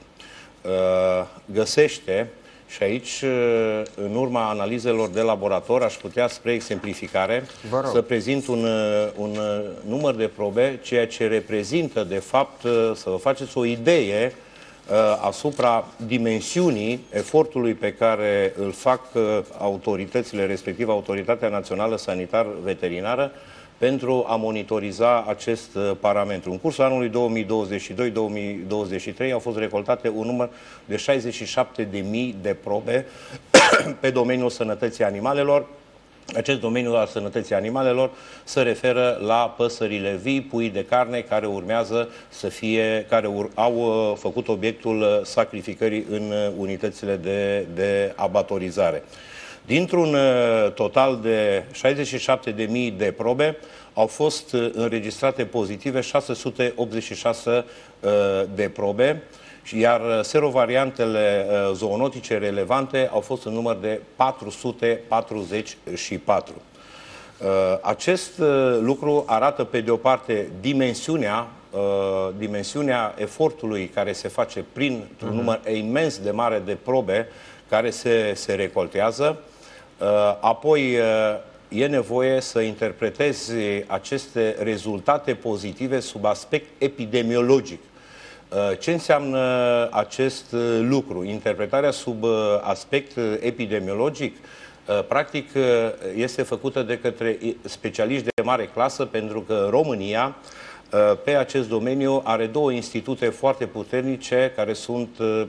găsește, și aici, în urma analizelor de laborator, aș putea, spre exemplificare, să prezint un, un număr de probe, ceea ce reprezintă, de fapt, să vă faceți o idee asupra dimensiunii efortului pe care îl fac autoritățile, respectiv Autoritatea Națională Sanitar-Veterinară, pentru a monitoriza acest parametru. În cursul anului două mii douăzeci și doi două mii douăzeci și trei au fost recoltate un număr de șaizeci și șapte de mii de probe pe domeniul sănătății animalelor. Acest domeniu al sănătății animalelor se referă la păsările vii, pui de carne care urmează să fie, care au făcut obiectul sacrificării în unitățile de, de abatorizare. Dintr-un total de șaizeci și șapte de mii de probe, au fost înregistrate pozitive șase sute optzeci și șase de probe, iar serovariantele zoonotice relevante au fost în număr de patru sute patruzeci și patru. Acest lucru arată, pe de o parte, dimensiunea, dimensiunea efortului care se face prin un număr imens de mare de probe care se, se recoltează. Apoi e nevoie să interpretezi aceste rezultate pozitive sub aspect epidemiologic. Ce înseamnă acest lucru? Interpretarea sub aspect epidemiologic practic este făcută de către specialiști de mare clasă, pentru că România pe acest domeniu are două institute foarte puternice care sunt,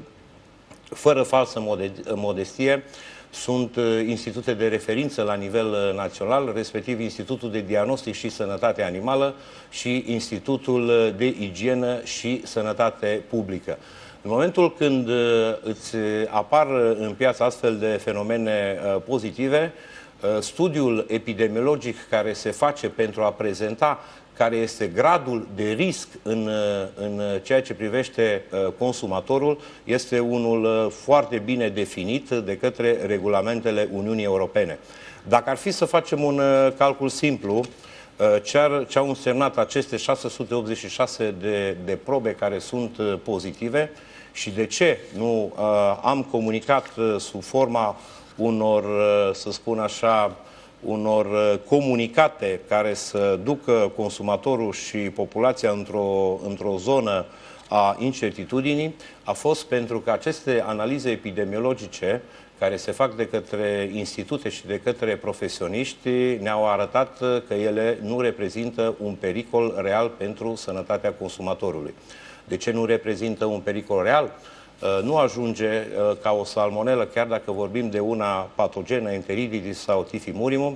fără falsă modestie, sunt institute de referință la nivel național, respectiv Institutul de Diagnostic și Sănătate Animală și Institutul de Igienă și Sănătate Publică. În momentul când îți apar în piață astfel de fenomene pozitive, studiul epidemiologic care se face pentru a prezenta care este gradul de risc în, în ceea ce privește consumatorul, este unul foarte bine definit de către regulamentele Uniunii Europene. Dacă ar fi să facem un calcul simplu, ce, ar, ce au însemnat aceste șase sute optzeci și șase de, de probe care sunt pozitive și de ce nu am comunicat sub forma unor, să spun așa, unor comunicate care să ducă consumatorul și populația într-o într-o zonă a incertitudinii, a fost pentru că aceste analize epidemiologice care se fac de către institute și de către profesioniști ne-au arătat că ele nu reprezintă un pericol real pentru sănătatea consumatorului. De ce nu reprezintă un pericol real? Nu ajunge ca o salmonelă, chiar dacă vorbim de una patogenă, Enteritidis sau Tifimurium,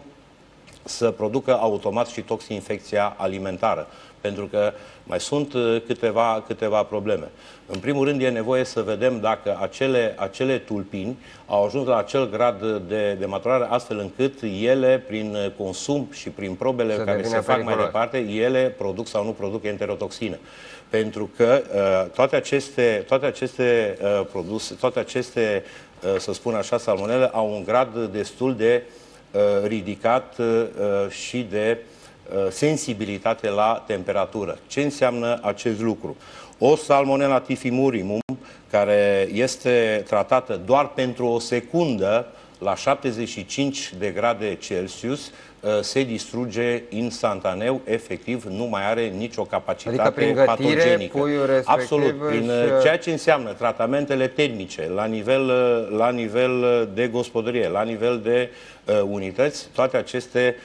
să producă automat și toxinfecția alimentară, pentru că mai sunt câteva, câteva probleme. În primul rând, e nevoie să vedem dacă acele, acele tulpini au ajuns la acel grad de, de maturare, astfel încât ele, prin consum și prin probele să care se fac mai departe, ele produc sau nu produc enterotoxină. Pentru că uh, toate aceste, toate aceste uh, produse, toate aceste, uh, să spun așa, salmonele, au un grad destul de uh, ridicat uh, și de uh, sensibilitate la temperatură. Ce înseamnă acest lucru? O Salmonella Tifimurium, care este tratată doar pentru o secundă la șaptezeci și cinci de grade Celsius, se distruge instantaneu, efectiv, nu mai are nicio capacitate adică prin gătire, patogenică. Absolut, prin și... ceea ce înseamnă tratamentele termice la nivel, la nivel de gospodărie, la nivel de uh, unități, toate aceste,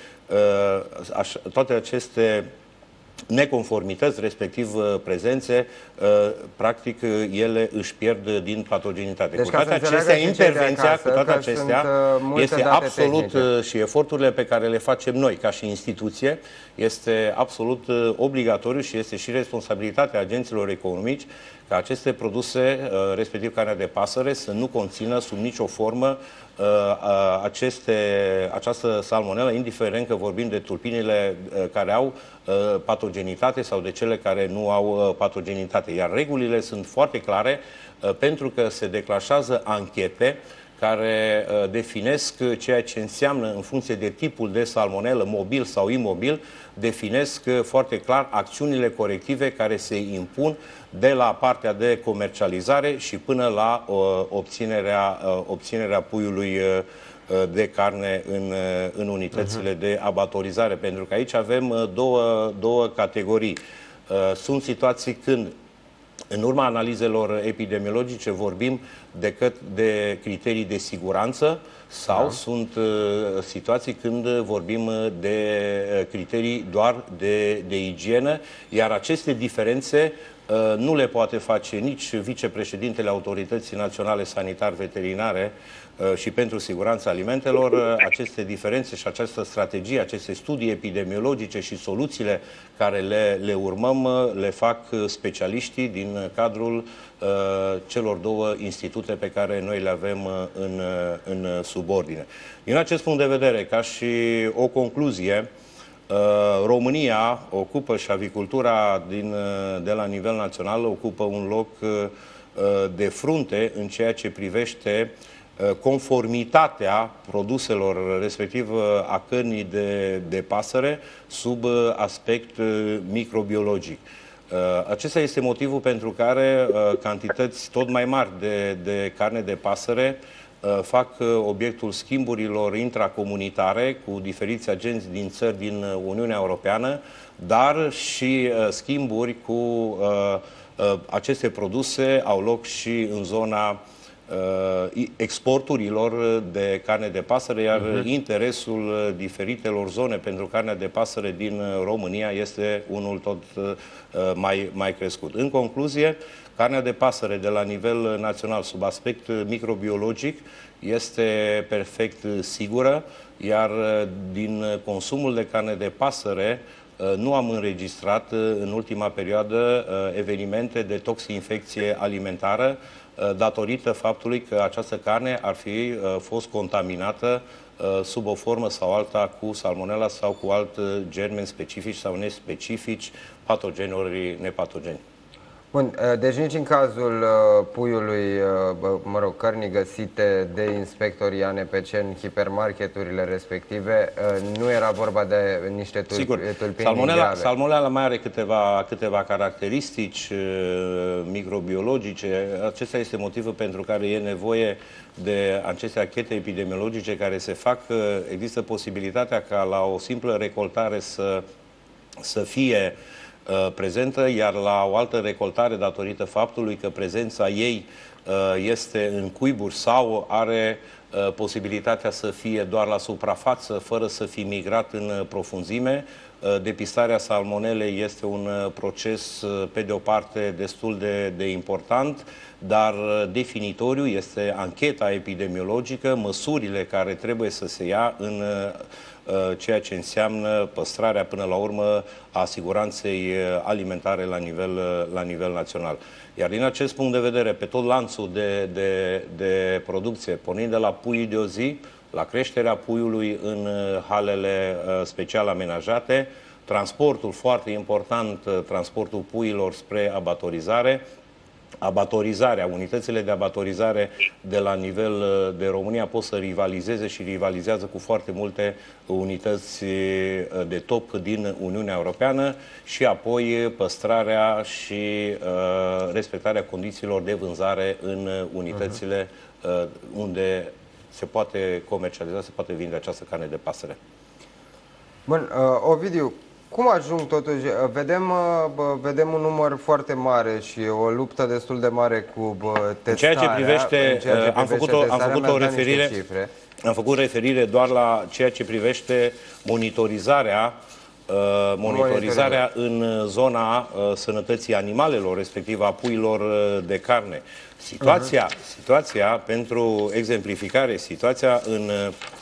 uh, aș, toate aceste neconformități, respectiv prezențe, practic ele își pierd din patogenitate. Deci, cu toate acestea, intervenția, cu toate acestea, este absolut tehnice. Și eforturile pe care le facem noi ca și instituție, este absolut obligatoriu și este și responsabilitatea agenților economici ca aceste produse, respectiv carnea de pasăre, să nu conțină sub nicio formă aceste, această salmonelă, indiferent că vorbim de tulpinile care au patogenitate sau de cele care nu au patogenitate. Iar regulile sunt foarte clare pentru că se declanșează anchete care uh, definesc ceea ce înseamnă, în funcție de tipul de salmonelă, mobil sau imobil, definesc uh, foarte clar acțiunile corective care se impun de la partea de comercializare și până la uh, obținerea, uh, obținerea puiului uh, de carne în, uh, în unitățile uh-huh. de abatorizare. Pentru că aici avem uh, două, două categorii. Uh, sunt situații când în urma analizelor epidemiologice vorbim decât de criterii de siguranță sau da. sunt uh, situații când vorbim de uh, criterii doar de, de igienă, iar aceste diferențe uh, nu le poate face nici vicepreședintele Autorității Naționale Sanitar-Veterinare uh, și pentru siguranța alimentelor. Uh, aceste diferențe și această strategie, aceste studii epidemiologice și soluțiile care le, le urmăm, uh, le fac specialiștii din cadrul uh, celor două institute pe care noi le avem uh, în, uh, în subordine. Din acest punct de vedere, ca și o concluzie, uh, România ocupă și avicultura din, uh, de la nivel național ocupă un loc uh, de frunte în ceea ce privește uh, conformitatea produselor, respectiv uh, a cărnii de, de pasăre, sub uh, aspect uh, microbiologic. Acesta este motivul pentru care uh, cantități tot mai mari de, de carne de pasăre uh, fac uh, obiectul schimburilor intracomunitare cu diferiți agenți din țări din Uniunea Europeană, dar și uh, schimburi cu uh, uh, aceste produse au loc și în zona uh, exporturilor de carne de pasăre, iar uh-huh. interesul diferitelor zone pentru carnea de pasăre din România este unul tot uh, mai, mai crescut. În concluzie, carnea de pasăre de la nivel național sub aspect microbiologic este perfect sigură, iar din consumul de carne de pasăre nu am înregistrat în ultima perioadă evenimente de toxinfecție alimentară datorită faptului că această carne ar fi fost contaminată sub o formă sau alta cu salmonella sau cu alt germeni specifici sau nespecifici, patogeni ori nepatogeni. Bun, deci nici în cazul puiului, mă rog, cărnii găsite de inspectorii A N P C în hipermarketurile respective, nu era vorba de niște tulpi, Sigur. tulpini Salmonella, grave. salmonella mai are câteva, câteva caracteristici microbiologice. Acesta este motivul pentru care e nevoie de aceste anchete epidemiologice care se fac. Există posibilitatea ca la o simplă recoltare să, să fie prezentă, iar la o altă recoltare, datorită faptului că prezența ei este în cuiburi sau are posibilitatea să fie doar la suprafață, fără să fi migrat în profunzime, depistarea salmonelei este un proces, pe de o parte, destul de, de important, dar definitoriu este ancheta epidemiologică, măsurile care trebuie să se ia în ceea ce înseamnă păstrarea până la urmă a siguranței alimentare la nivel, la nivel național. Iar din acest punct de vedere, pe tot lanțul de, de, de producție, pornind de la puii de o zi, la creșterea puiului în halele special amenajate, transportul foarte important, transportul puiilor spre abatorizare, abatorizarea, unitățile de abatorizare de la nivel de România pot să rivalizeze și rivalizează cu foarte multe unități de top din Uniunea Europeană și apoi păstrarea și uh, respectarea condițiilor de vânzare în unitățile uh, unde se poate comercializa, se poate vinde această carne de pasăre. Bun, uh, Ovidiu, cum ajung totuși? Vedem, vedem un număr foarte mare și o luptă destul de mare cu testarea. În ceea ce privește, ceea ce privește am făcut o, am făcut o referire, am făcut referire doar la ceea ce privește monitorizarea, uh, monitorizarea în zona uh, sănătății animalelor, respectiv a puiilor de carne. Situația, uh-huh. situația pentru exemplificare, situația în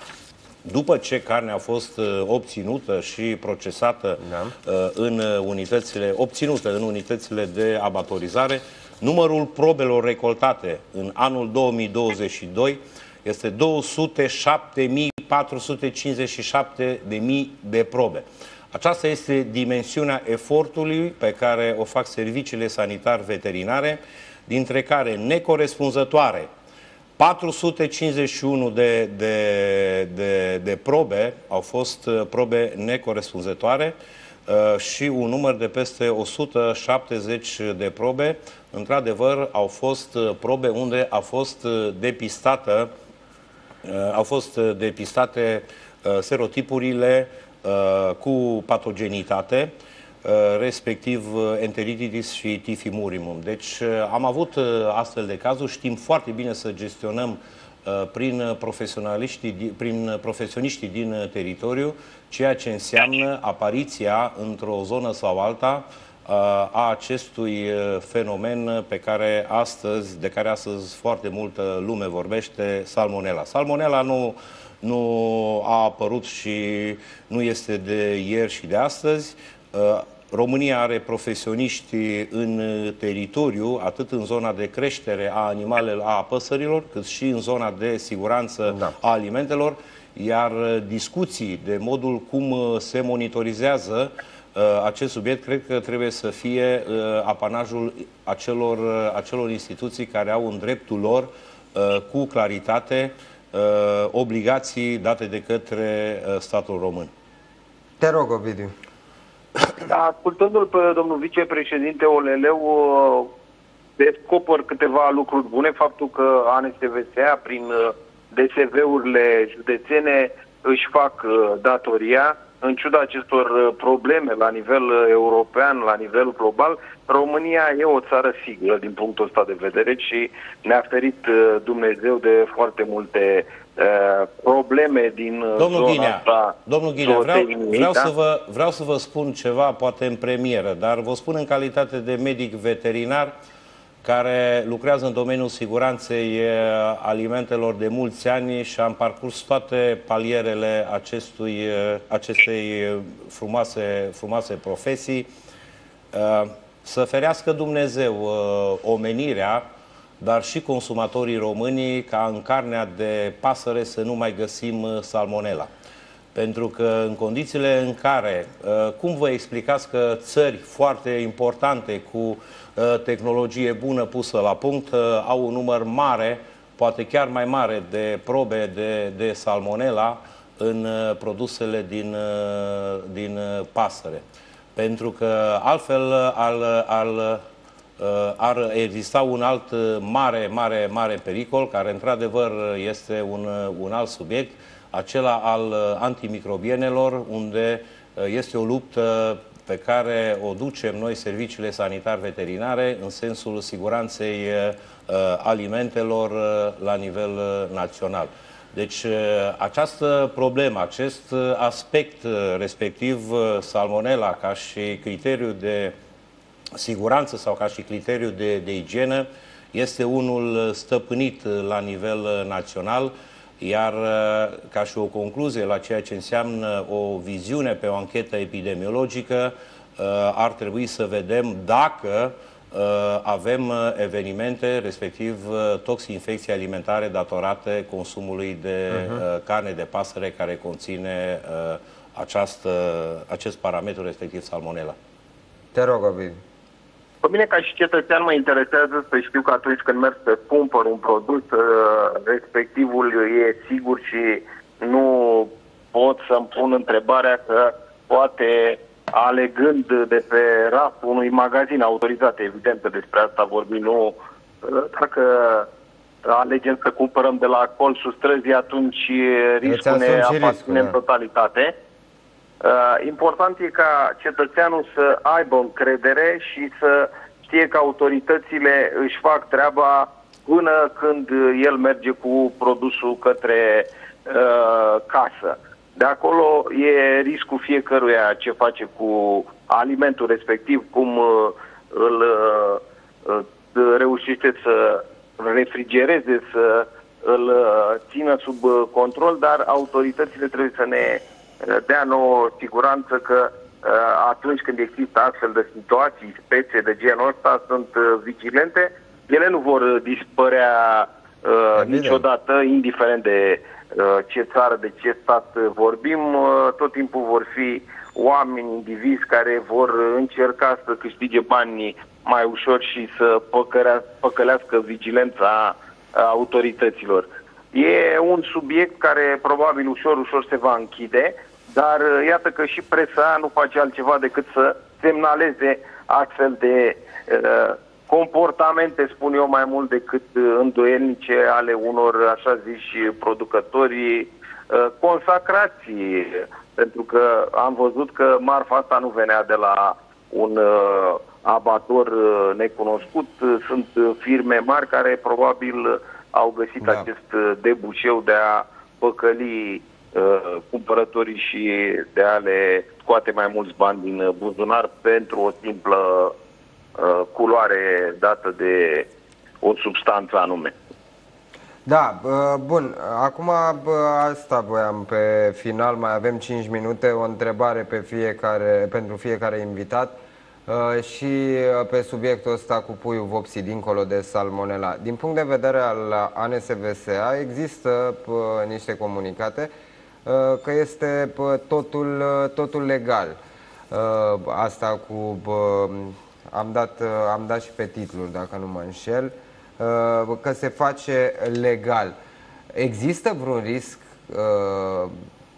după ce carnea a fost obținută și procesată da. în unitățile, obținută în unitățile de abatorizare, Numărul probelor recoltate în anul două mii douăzeci și doi este două sute șapte mii patru sute cincizeci și șapte de mii de probe. Aceasta este dimensiunea efortului pe care o fac serviciile sanitar-veterinare, dintre care necorespunzătoare patru sute cincizeci și unu de, de, de, de probe au fost probe necorespunzătoare uh, și un număr de peste o sută șaptezeci de probe, într-adevăr, au fost probe unde a fost depistată, uh, au fost depistate uh, serotipurile uh, cu patogenitate, respectiv enterititis și tifimurium. Deci am avut astfel de cazuri, știm foarte bine să gestionăm prin profesioniștii, prin profesioniștii din teritoriu, ceea ce înseamnă apariția într-o zonă sau alta a acestui fenomen pe care astăzi, de care astăzi foarte multă lume vorbește, salmonella. Salmonella nu, nu a apărut și nu este de ieri și de astăzi. România are profesioniști în teritoriu, atât în zona de creștere a animalelor, a păsărilor, cât și în zona de siguranță da. a alimentelor, iar discuții de modul cum se monitorizează uh, acest subiect, cred că trebuie să fie uh, apanajul acelor, uh, acelor instituții care au în dreptul lor, uh, cu claritate, uh, obligații date de către uh, statul român. Te rog, Ovidiu. Ascultându-l pe domnul vicepreședinte Oleleu, descoper câteva lucruri bune. Faptul că A N S V S A, prin D S V-urile județene, își fac datoria. În ciuda acestor probleme la nivel european, la nivel global, România e o țară sigură din punctul ăsta de vedere și ne-a ferit Dumnezeu de foarte multe uh, probleme din domnul zona Ghinea, asta. Domnul Ghinea, vreau, vreau, să vă, vreau să vă spun ceva, poate în premieră, dar vă spun în calitate de medic veterinar care lucrează în domeniul siguranței alimentelor de mulți ani și am parcurs toate palierele acestui, acestei frumoase, frumoase profesii. Să ferească Dumnezeu omenirea, dar și consumatorii români, ca în carnea de pasăre să nu mai găsim salmonella. Pentru că în condițiile în care, cum vă explicați că țări foarte importante cu tehnologie bună pusă la punct au un număr mare, poate chiar mai mare, de probe de, de salmonella în produsele din, din pasăre. Pentru că altfel al, al, ar exista un alt mare, mare, mare pericol, care într-adevăr este un, un alt subiect, acela al antimicrobienelor, unde este o luptă pe care o ducem noi, serviciile sanitar-veterinare, în sensul siguranței uh, alimentelor uh, la nivel uh, național. Deci uh, această problemă, acest aspect, uh, respectiv uh, salmonella ca și criteriu de siguranță sau ca și criteriu de, de igienă, este unul stăpânit la nivel uh, național. Iar ca și o concluzie la ceea ce înseamnă o viziune pe o anchetă epidemiologică, ar trebui să vedem dacă avem evenimente, respectiv toxinfecții alimentare datorate consumului de uh-huh. carne de pasăre care conține această, acest parametru, respectiv salmonella. Te rog, Ovidiu. Pe mine, ca și cetățean, mă interesează să știu că atunci când merg să cumpăr un produs, respectivul e sigur și nu pot să-mi pun întrebarea că poate, alegând de pe raful unui magazin autorizat, evident că despre asta vorbim, nu, dacă alegem să cumpărăm de la colțul străzii, atunci riscul ne aparține în totalitate. Uh, important e ca cetățeanul să aibă încredere și să știe că autoritățile își fac treaba până când el merge cu produsul către uh, casă. De acolo e riscul fiecăruia ce face cu alimentul respectiv, cum uh, îl uh, reușește să refrigereze, să îl uh, țină sub control, dar autoritățile trebuie să ne dea nouă siguranță că atunci când există astfel de situații, spețe de genul ăsta sunt vigilente, ele nu vor dispărea uh, niciodată, indiferent de uh, ce țară, de ce stat vorbim, uh, tot timpul vor fi oameni, indivizi care vor încerca să câștige bani mai ușor și să păcălească vigilența autorităților. E un subiect care probabil ușor, ușor se va închide, dar iată că și presa nu face altceva decât să semnaleze astfel de uh, comportamente, spun eu, mai mult decât îndoielnice ale unor, așa ziși, producători uh, consacrați, pentru că am văzut că marfa asta nu venea de la un uh, abator uh, necunoscut, sunt uh, firme mari care probabil au găsit da. acest debușeu de a păcăli uh, cumpărătorii și de a le scoate mai mulți bani din buzunar pentru o simplă uh, culoare dată de o substanță anume. Da, bun. Acum asta voiam pe final, mai avem cinci minute, o întrebare pe fiecare, pentru fiecare invitat și pe subiectul ăsta cu puiul vopsit, dincolo de salmonella. Din punct de vedere al A N S V S A există niște comunicate că este totul, totul legal. Asta cu... Am dat, am dat și pe titlul, dacă nu mă înșel, că se face legal. Există vreun risc uh,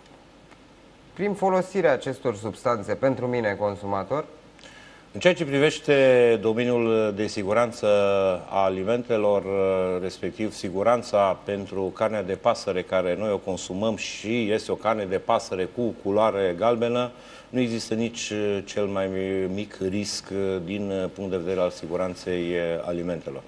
prin folosirea acestor substanțe pentru mine, consumator? În ceea ce privește domeniul de siguranță a alimentelor, respectiv siguranța pentru carnea de pasăre care noi o consumăm și este o carne de pasăre cu culoare galbenă, nu există nici cel mai mic risc din punct de vedere al siguranței alimentelor.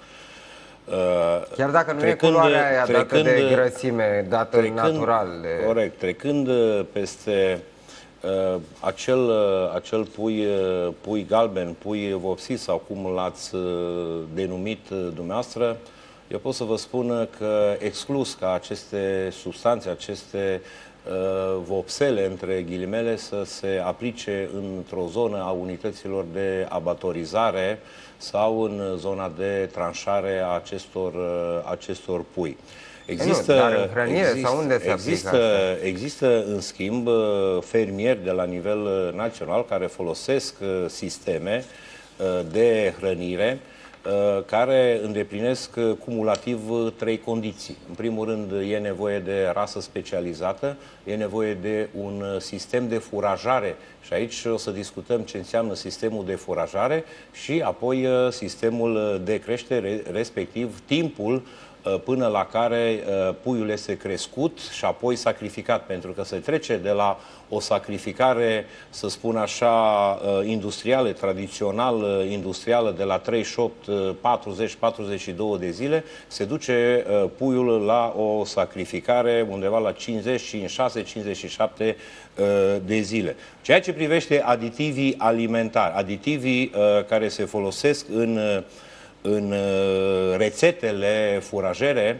Chiar dacă nu trecând, e culoarea aia trecând, dată de grăsime, dată trecând, natural. De... Corect. Trecând peste uh, acel, uh, acel pui, uh, pui galben, pui vopsit sau cum l-ați uh, denumit uh, dumneavoastră, eu pot să vă spun că exclus ca aceste substanțe, aceste uh, vopsele, între ghilimele, să se aplice într-o zonă a unităților de abatorizare sau în zona de tranșare a acestor, acestor pui. Există, nu, dar în hrănire există, sau unde se există, există, în schimb, fermieri de la nivel național care folosesc sisteme de hrănire care îndeplinesc cumulativ trei condiții. În primul rând, e nevoie de rasă specializată, e nevoie de un sistem de furajare și aici o să discutăm ce înseamnă sistemul de furajare și apoi sistemul de creștere, respectiv timpul până la care puiul este crescut și apoi sacrificat, pentru că se trece de la o sacrificare, să spun așa, industrială, tradițional industrială, de la treizeci și opt, patruzeci, patruzeci și două de zile, se duce puiul la o sacrificare undeva la cincizeci, cincizeci și șase, cincizeci și șapte de zile. Ceea ce privește aditivii alimentari, aditivii care se folosesc în În rețetele furajere,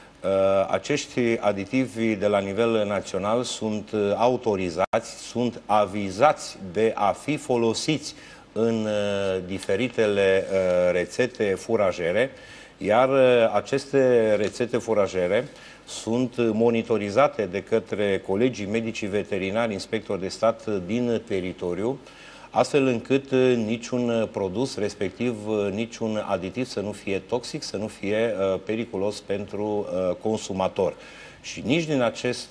acești aditivi de la nivel național sunt autorizați, sunt avizați de a fi folosiți în diferitele rețete furajere, iar aceste rețete furajere sunt monitorizate de către colegii medicii veterinari, inspectori de stat din teritoriu, astfel încât niciun produs, respectiv niciun aditiv să nu fie toxic, să nu fie uh, periculos pentru uh, consumator. Și nici din acest,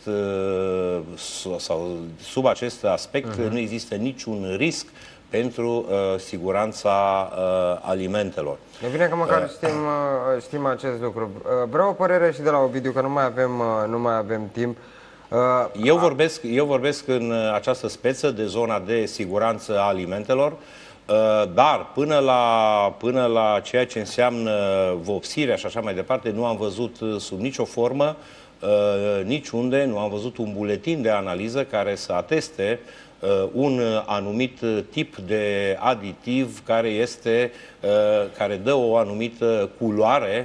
uh, sau sub acest aspect, uh-huh. nu există niciun risc pentru uh, siguranța uh, alimentelor. E bine că măcar știm, uh, știm acest lucru. Uh, vreau o părere și de la Ovidiu, că nu mai avem, uh, nu mai avem timp. Eu vorbesc, eu vorbesc în această speță de zona de siguranță a alimentelor, dar până la, până la ceea ce înseamnă vopsirea și așa mai departe, nu am văzut sub nicio formă, niciunde, nu am văzut un buletin de analiză care să ateste un anumit tip de aditiv care, este, care dă o anumită culoare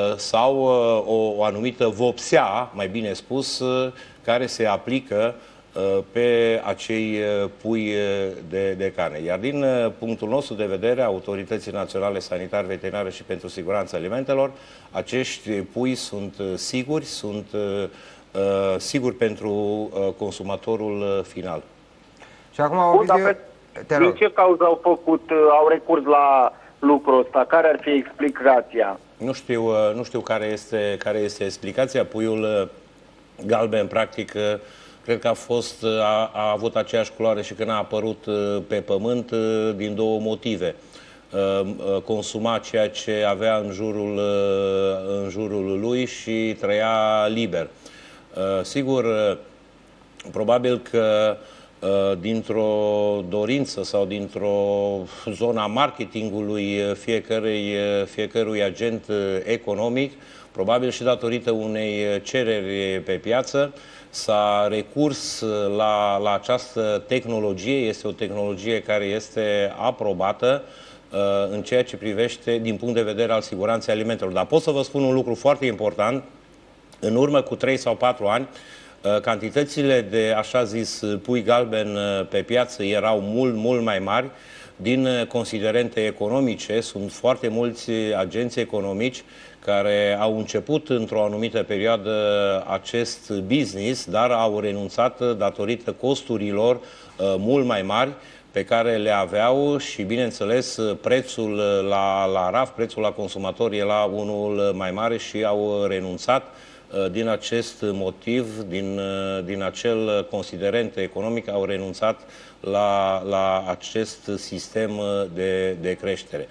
sau o, o anumită vopsea, mai bine spus, care se aplică pe acei pui de, de carne. Iar din punctul nostru de vedere, Autorității Naționale Sanitar Veterinare și pentru Siguranța Alimentelor, acești pui sunt siguri, sunt siguri pentru consumatorul final. Și acum, Ovidiu, te rog. Din ce cauză au făcut, au recurs la lucrul ăsta? Care ar fi explicația? Nu știu, nu știu care este, care este explicația. Puiul galben, practic, cred că a, fost, a, a avut aceeași culoare și când a apărut pe pământ din două motive. Consuma ceea ce avea în jurul, în jurul lui și trăia liber. Sigur, probabil că dintr-o dorință sau dintr-o zona marketingului fiecărui, fiecărui agent economic, probabil și datorită unei cereri pe piață, s-a recurs la, la această tehnologie. Este o tehnologie care este aprobată în ceea ce privește din punct de vedere al siguranței alimentelor. Dar pot să vă spun un lucru foarte important. În urmă cu trei sau patru ani, cantitățile de, așa zis, pui galben pe piață erau mult, mult mai mari. Din considerente economice, sunt foarte mulți agenți economici care au început într-o anumită perioadă acest business, dar au renunțat datorită costurilor mult mai mari pe care le aveau și, bineînțeles, prețul la, la raf, prețul la consumator era unul mai mare și au renunțat. Din acest motiv, din, din acel considerent economic, au renunțat la, la acest sistem de, de creștere.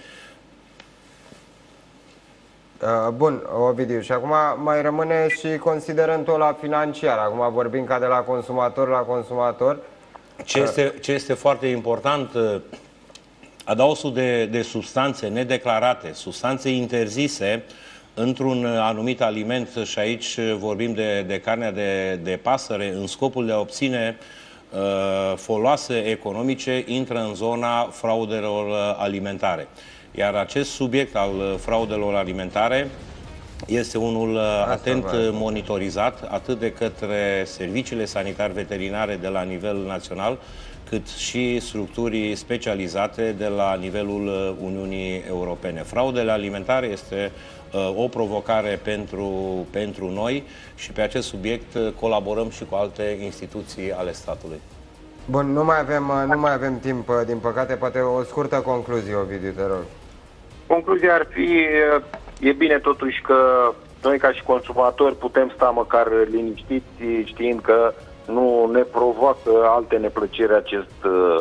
Bun, Ovidiu, și acum mai rămâne și considerentul ăla financiar. Acum vorbim ca de la consumator la consumator. Ce este, ce este foarte important, adaosul de, de substanțe nedeclarate, substanțe interzise într-un anumit aliment, și aici vorbim de, de carnea de, de pasăre, în scopul de a obține uh, foloase economice, intră în zona fraudelor alimentare. Iar acest subiect al fraudelor alimentare este unul Asta atent va. monitorizat atât de către serviciile sanitar-veterinare de la nivel național, cât și structurii specializate de la nivelul Uniunii Europene. Fraudele alimentare este uh, o provocare pentru, pentru noi și pe acest subiect colaborăm și cu alte instituții ale statului. Bun, nu mai avem, nu mai avem timp, din păcate, poate o scurtă concluzie, Ovidiu, te rog. Concluzia ar fi, e bine totuși că noi ca și consumatori putem sta măcar liniștiți știind că nu ne provoacă alte neplăceri acest uh,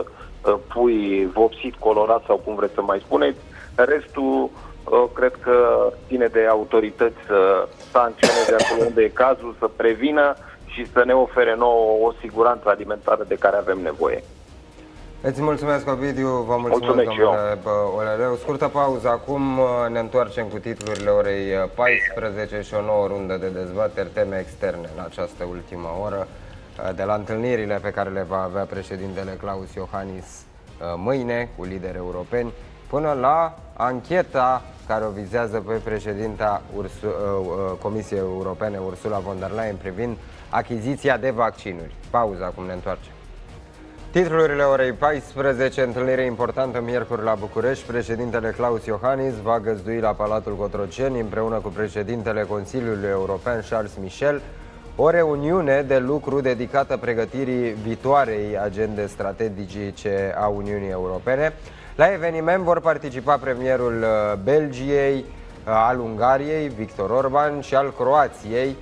pui vopsit, colorat sau cum vreți să mai spuneți. Restul uh, cred că ține de autorități să sancționeze acolo unde e cazul, să prevină și să ne ofere nouă o siguranță alimentară de care avem nevoie. Îți mulțumesc, Ovidiu, vă mulțumesc, mulțumesc domnule Oleleu. Scurtă pauză acum, ne întoarcem cu titlurile orei paisprezece și o nouă rundă de dezbateri, teme externe în această ultimă oră, de la întâlnirile pe care le va avea președintele Klaus Iohannis mâine cu lideri europeni, până la ancheta care o vizează pe președinta Ursu, Comisiei Europene, Ursula von der Leyen, privind achiziția de vaccinuri. Pauză, acum ne întoarcem. Titlurile orei paisprezece, întâlnire importantă miercuri la București. Președintele Klaus Iohannis va găzdui la Palatul Cotroceni, împreună cu președintele Consiliului European Charles Michel, o reuniune de lucru dedicată pregătirii viitoarei agende strategice a Uniunii Europene. La eveniment vor participa premierul Belgiei, al Ungariei, Victor Orban, și al Croației.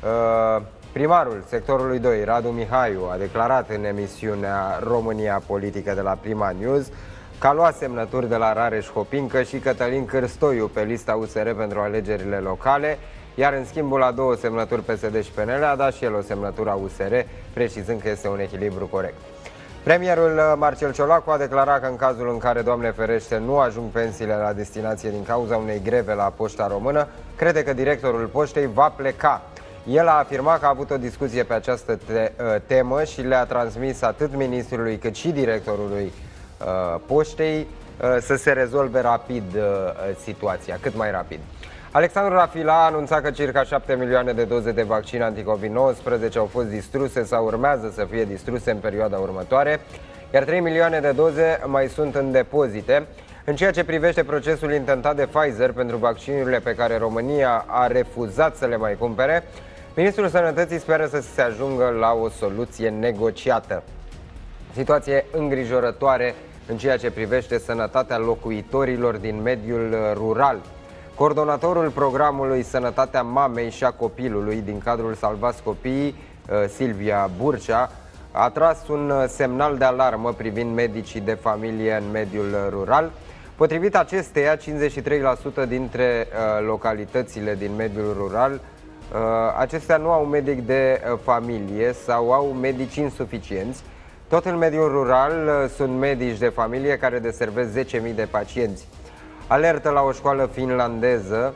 Primarul sectorului doi, Radu Mihaiu, a declarat în emisiunea România Politică de la Prima News că a luat semnături de la Rareș Hopincă și Cătălin Cârstoiu pe lista U S R pentru alegerile locale, iar în schimbul la două semnături P S D și P N L a dat și el o semnătură a U S R, precizând că este un echilibru corect. Premierul Marcel Ciolacu a declarat că în cazul în care, Doamne ferește, nu ajung pensiile la destinație din cauza unei greve la Poșta Română, crede că directorul poștei va pleca. El a afirmat că a avut o discuție pe această te temă și le-a transmis atât ministrului cât și directorului uh, poștei uh, să se rezolve rapid uh, situația, cât mai rapid. Alexandru Rafila a anunțat că circa șapte milioane de doze de vaccin anticovid nouăsprezece au fost distruse sau urmează să fie distruse în perioada următoare, iar trei milioane de doze mai sunt în depozite. În ceea ce privește procesul intentat de Pfizer pentru vaccinurile pe care România a refuzat să le mai cumpere, Ministrul Sănătății speră să se ajungă la o soluție negociată. Situație îngrijorătoare în ceea ce privește sănătatea locuitorilor din mediul rural. Coordonatorul programului Sănătatea Mamei și a Copilului din cadrul Salvați Copiii, Silvia Burcea, a tras un semnal de alarmă privind medicii de familie în mediul rural. Potrivit acesteia, cincizeci și trei la sută dintre localitățile din mediul rural, acestea nu au medic de familie sau au medici insuficienți. Tot în mediul rural sunt medici de familie care deservesc zece mii de pacienți. Alertă la o școală finlandeză.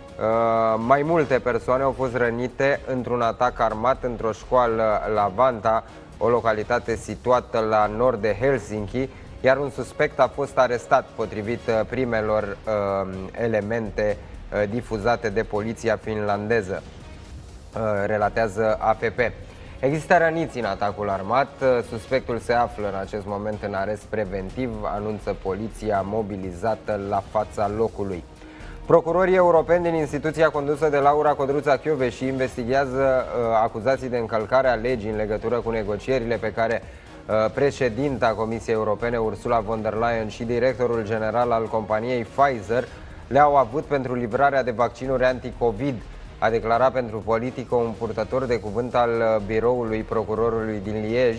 Mai multe persoane au fost rănite într-un atac armat într-o școală la Vantaa, o localitate situată la nord de Helsinki, iar un suspect a fost arestat, potrivit primelor uh, elemente uh, difuzate de poliția finlandeză, uh, relatează A F P. Există răniți în atacul armat, suspectul se află în acest moment în arest preventiv, anunță poliția mobilizată la fața locului. Procurorii europeni din instituția condusă de Laura Codruța-Kövesi investigează uh, acuzații de încălcare a legii în legătură cu negocierile pe care uh, președinta Comisiei Europene, Ursula von der Leyen, și directorul general al companiei Pfizer le-au avut pentru livrarea de vaccinuri anticovid, a declarat pentru Politico un purtător de cuvânt al biroului procurorului din Liege,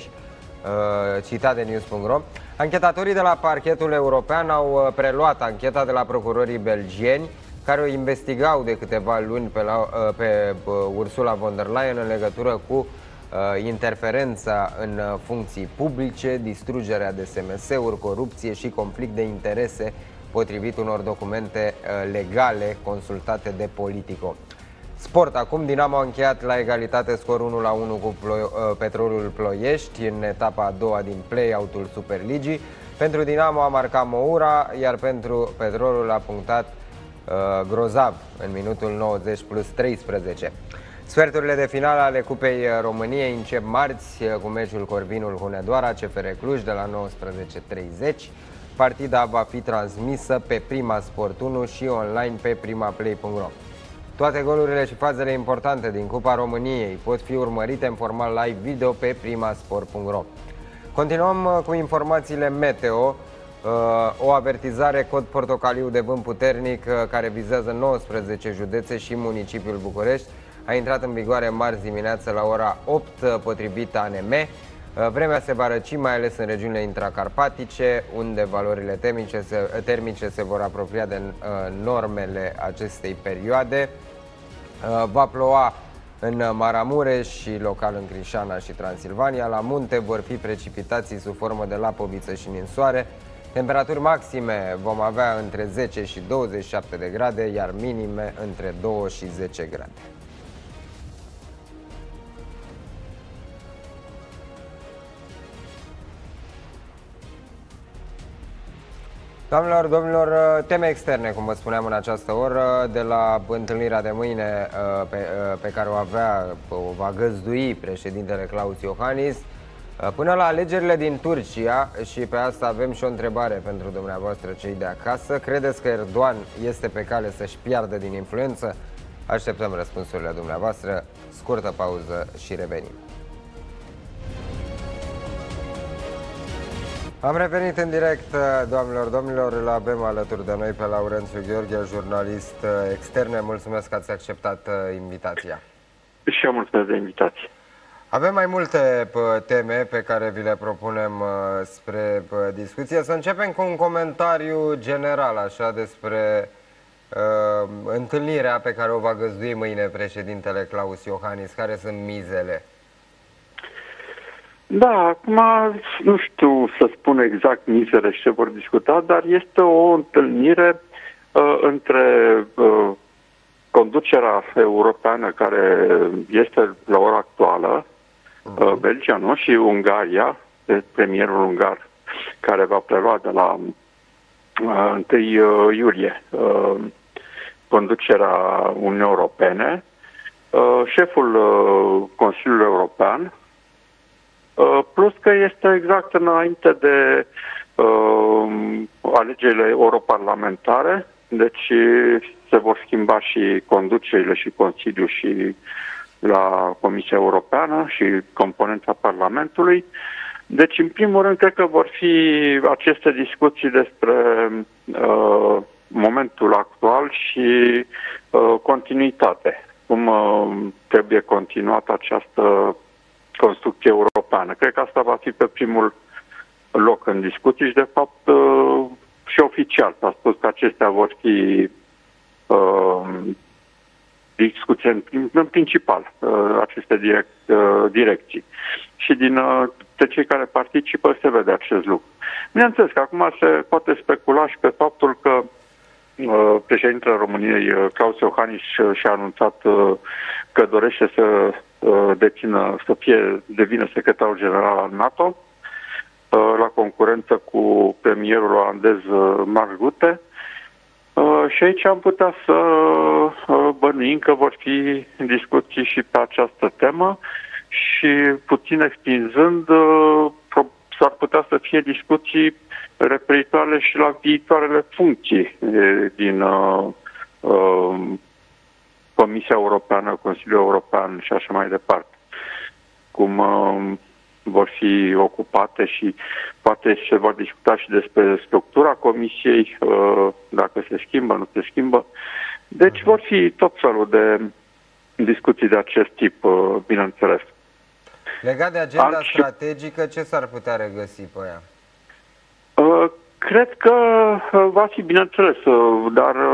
uh, citat de news punct ro. Anchetatorii de la parchetul european au preluat ancheta de la procurorii belgieni, care o investigau de câteva luni pe, la, pe Ursula von der Leyen în legătură cu uh, interferența în funcții publice, distrugerea de S M S-uri, corupție și conflict de interese, potrivit unor documente uh, legale consultate de Politico. Sport acum, Dinamo a încheiat la egalitate scor unu la unu cu Plo uh, Petrolul Ploiești în etapa a doua din play-out-ul Superligii. Pentru Dinamo a marcat Moura, iar pentru Petrolul a punctat uh, grozav în minutul nouăzeci plus treisprezece. Sferturile de finală ale Cupei României încep marți cu meciul Corvinul Hunedoara C F R Cluj de la nouăsprezece treizeci. Partida va fi transmisă pe Prima Sport unu și online pe primaplay punct ro. Toate golurile și fazele importante din Cupa României pot fi urmărite în format live video pe primasport punct ro. Continuăm cu informațiile meteo. O avertizare cod portocaliu de vânt puternic care vizează nouăsprezece județe și municipiul București a intrat în vigoare marți dimineață la ora opt, potrivit A N M. Vremea se va răci, mai ales în regiunile intracarpatice, unde valorile termice se, termice se vor apropia de normele acestei perioade. Va ploua în Maramureș și local în Crișana și Transilvania. La munte vor fi precipitații sub formă de lapoviță și ninsoare. Temperaturi maxime vom avea între zece și douăzeci și șapte de grade, iar minime între doi și zece grade. Doamnelor, domnilor, teme externe, cum vă spuneam în această oră, de la întâlnirea de mâine pe, pe care o avea, o va găzdui președintele Klaus Iohannis, până la alegerile din Turcia, și pe asta avem și o întrebare pentru dumneavoastră, cei de acasă. Credeți că Erdogan este pe cale să-și piardă din influență? Așteptăm răspunsurile dumneavoastră. Scurtă pauză și revenim. Am revenit în direct, doamnelor, domnilor, îl avem alături de noi pe Laurențiu Gheorghe, jurnalist extern. Mulțumesc că ați acceptat invitația. Și eu mulțumesc de invitație. Avem mai multe teme pe care vi le propunem spre discuție. Să începem cu un comentariu general, așa, despre uh, întâlnirea pe care o va găzdui mâine președintele Klaus Iohannis. Care sunt mizele? Da, acum nu știu să spun exact mizele și ce vor discuta, dar este o întâlnire uh, între uh, conducerea europeană care este la ora actuală, uh, Belgia, nu? Și Ungaria, premierul ungar, care va prelua de la uh, întâi iulie. Uh, conducerea Uniunii Europene, șeful Consiliului European, plus că este exact înainte de alegerile europarlamentare, deci se vor schimba și conducerile și Consiliul și la Comisia Europeană și componența Parlamentului. Deci, în primul rând, cred că vor fi aceste discuții despre uh, momentul actual și uh, continuitate. Cum uh, trebuie continuată această construcție europeană. Cred că asta va fi pe primul loc în discuții și, de fapt, uh, și oficial s-a spus că acestea vor fi uh, discuții în, în principal, uh, aceste direct, uh, direcții. Și din uh, de cei care participă se vede acest lucru. Bineînțeles că acum se poate specula și pe faptul că uh, președintele României, uh, Klaus Iohannis, și-a anunțat uh, că dorește să uh, dețină, să fie, devină secretarul general al NATO, uh, la concurență cu premierul olandez uh, Mark Rutte. Uh, și aici am putea să uh, bănuim că vor fi discuții și pe această temă și, puțin extinzând, uh, s-ar putea să fie discuții referitoare și la viitoarele funcții uh, din uh, uh, Comisia Europeană, Consiliul European și așa mai departe. Cum uh, vor fi ocupate și poate se va discuta și despre structura Comisiei, uh, dacă se schimbă, nu se schimbă. Deci vor fi tot felul de discuții de acest tip, uh, bineînțeles. Legat de agenda Alt... strategică, ce s-ar putea regăsi pe ea? Uh, cred că uh, va fi, bineînțeles, uh, dar uh,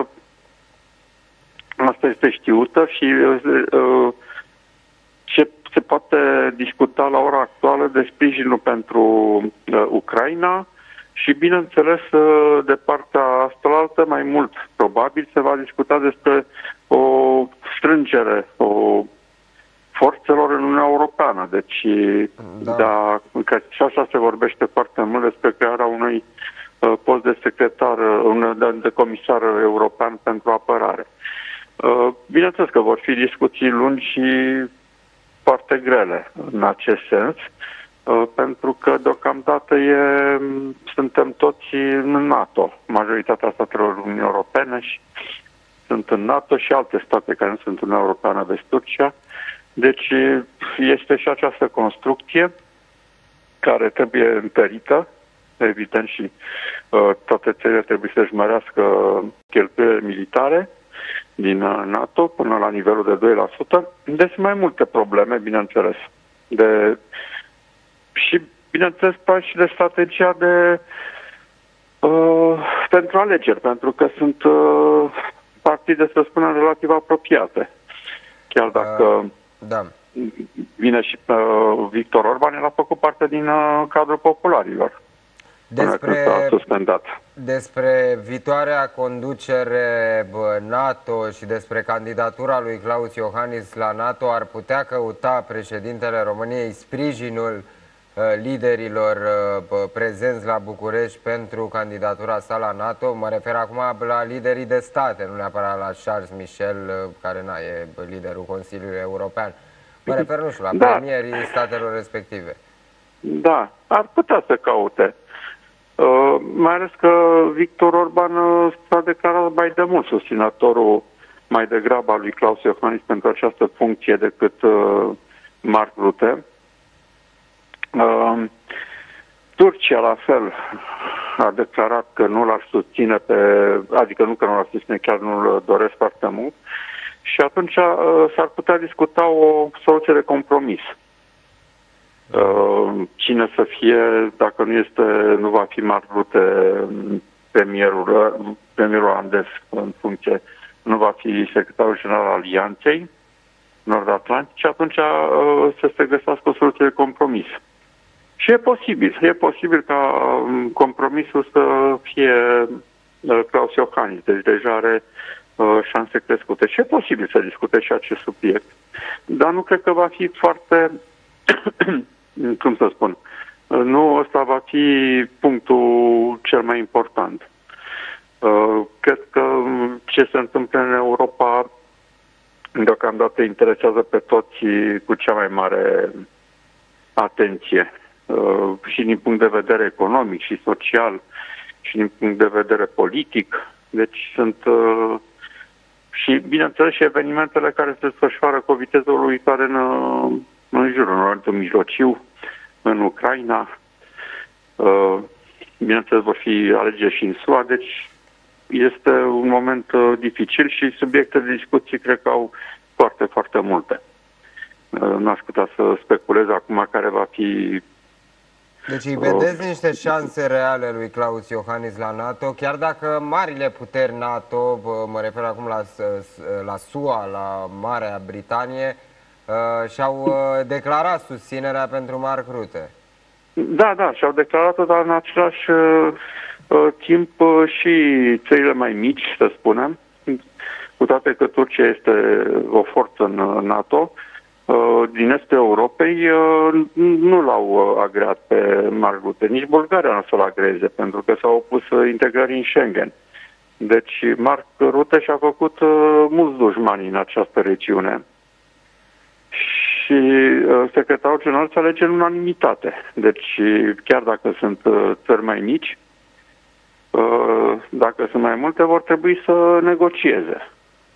asta este știută și uh, ce se poate discuta la ora actuală de sprijinul pentru uh, Ucraina și, bineînțeles, uh, de partea asta mai mult, probabil, se va discuta despre o strângere, o forțelor în Uniunea Europeană. Deci, da. Da, că și așa se vorbește foarte mult despre crearea unui uh, post de secretar, uh, de, de comisar european pentru apărare. Uh, bineînțeles că vor fi discuții lungi și foarte grele în acest sens, uh, pentru că deocamdată e, suntem toți în NATO. Majoritatea statelor Uniunii Europene și sunt în NATO și alte state care nu sunt în Uniunea Europeană, vezi Turcia. Deci este și această construcție care trebuie întărită, evident, și uh, toate țările trebuie să-și mărească cheltuielile militare din uh, NATO până la nivelul de doi la sută. Deci mai multe probleme, bineînțeles. De, și, bineînțeles, și de strategia de uh, pentru alegeri, pentru că sunt uh, partide, să spunem, relativ apropiate. Chiar dacă... Uh. Da. Vine și uh, Victor Orban, el a făcut parte din uh, cadrul popularilor. Despre, suspendat. despre viitoarea conducere NATO și despre candidatura lui Klaus Iohannis la NATO, ar putea căuta președintele României sprijinul uh, liderilor uh, prezenți la București pentru candidatura sa la NATO? Mă refer acum la liderii de state, nu neapărat la Charles Michel, uh, care na, e liderul Consiliului European. Mă refer, nu știu, la da. premierii statelor respective. Da, ar putea să caute. Uh, mai ales că Victor Orban uh, s-a declarat mai de mult susținătorul mai degrabă al lui Klaus Iohannis pentru această funcție decât uh, Mark Rutte. Uh, Turcia, la fel, a declarat că nu l-ar susține pe... adică nu că nu l-ar susține, chiar nu-l doresc foarte mult. Și atunci uh, s-ar putea discuta o soluție de compromis. Uh, cine să fie, dacă nu este, nu va fi Mark Rutte premierul, premierul olandez în funcție, nu va fi secretarul general al Alianței Nord-Atlantice, atunci uh, să se găsească o soluție de compromis. Și e posibil, e posibil ca um, compromisul să fie uh, Klaus Iohannis, deci deja are uh, șanse crescute. Și e posibil să discute și acest subiect, dar nu cred că va fi foarte... cum să spun, nu ăsta va fi punctul cel mai important. Cred că ce se întâmplă în Europa deocamdată interesează pe toți cu cea mai mare atenție. Și din punct de vedere economic și social și din punct de vedere politic. Deci sunt și, bineînțeles, și evenimentele care se desfășoară cu o viteză uluitoare în, în jurul, în Orientul Mijlociu, în Ucraina. Bineînțeles, vor fi alegeri și în S U A, deci este un moment dificil și subiecte de discuții cred că au foarte, foarte multe. N-aș putea să speculez acum care va fi. Deci îi vedeți niște șanse reale lui Klaus Iohannis la NATO, chiar dacă marile puteri NATO, mă refer acum la, la S U A, la Marea Britanie, și-au declarat susținerea pentru Mark Rutte. Da, da, și-au declarat-o, dar în același uh, timp uh, și țările mai mici, să spunem, cu toate că Turcia este o forță în NATO, uh, din estul Europei uh, nu l-au agreat pe Mark Rutte. Nici Bulgaria nu o să-l agreze, pentru că s-au opus integrării în Schengen. Deci Mark Rutte și-a făcut uh, mulți dușmani în această regiune. Și uh, secretarul general se alege în unanimitate. Deci, chiar dacă sunt uh, țări mai mici, uh, dacă sunt mai multe, vor trebui să negocieze.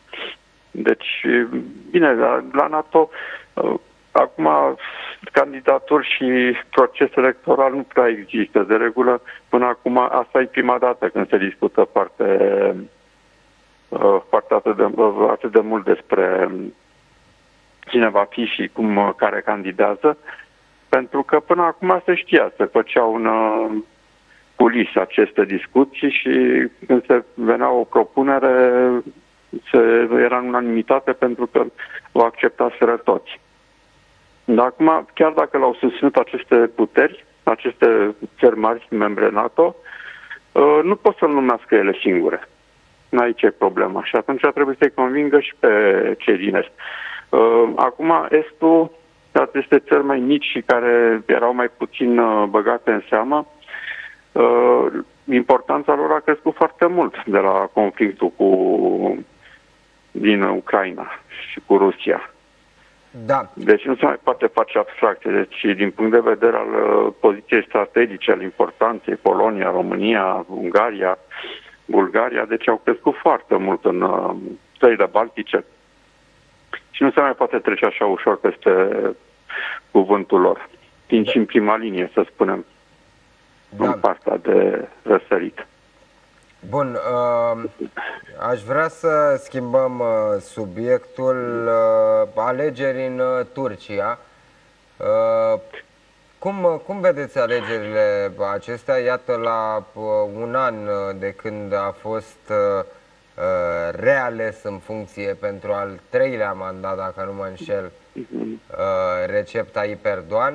Deci, bine, la, la NATO, uh, acum, candidaturi și proces electoral nu prea există. De regulă, până acum, asta e prima dată când se discută foarte, uh, foarte atât, de, uh, atât de mult despre cine va fi și cum, care candidează, pentru că până acum se știa, se făceau în uh, culis aceste discuții și când se venea o propunere, se, era în unanimitate pentru că o acceptaseră toți. Dar acum, chiar dacă l-au susținut aceste puteri, aceste țări mari, membre NATO, uh, nu pot să-l numească ele singure. Aici e problema și atunci trebuie să-i convingă și pe cei din Est. Uh, acum, Estul, aceste țări mai mici și care erau mai puțin uh, băgate în seamă, uh, importanța lor a crescut foarte mult de la conflictul cu, din Ucraina și cu Rusia. Da. Deci nu se mai poate face abstracție. Deci, din punct de vedere al uh, poziției strategice, al importanței, Polonia, România, Ungaria, Bulgaria, deci au crescut foarte mult în uh, țările baltice. Și nu se mai poate trece așa ușor peste cuvântul lor. Fiind și în prima linie, să spunem, da, în partea de răsărit. Bun, uh, aș vrea să schimbăm uh, subiectul uh, alegeri în uh, Turcia. Uh, cum, cum vedeți alegerile acestea? Iată, la uh, un an de când a fost uh, reales în funcție pentru al treilea mandat, dacă nu mă înșel, Recep Tayyip Erdogan.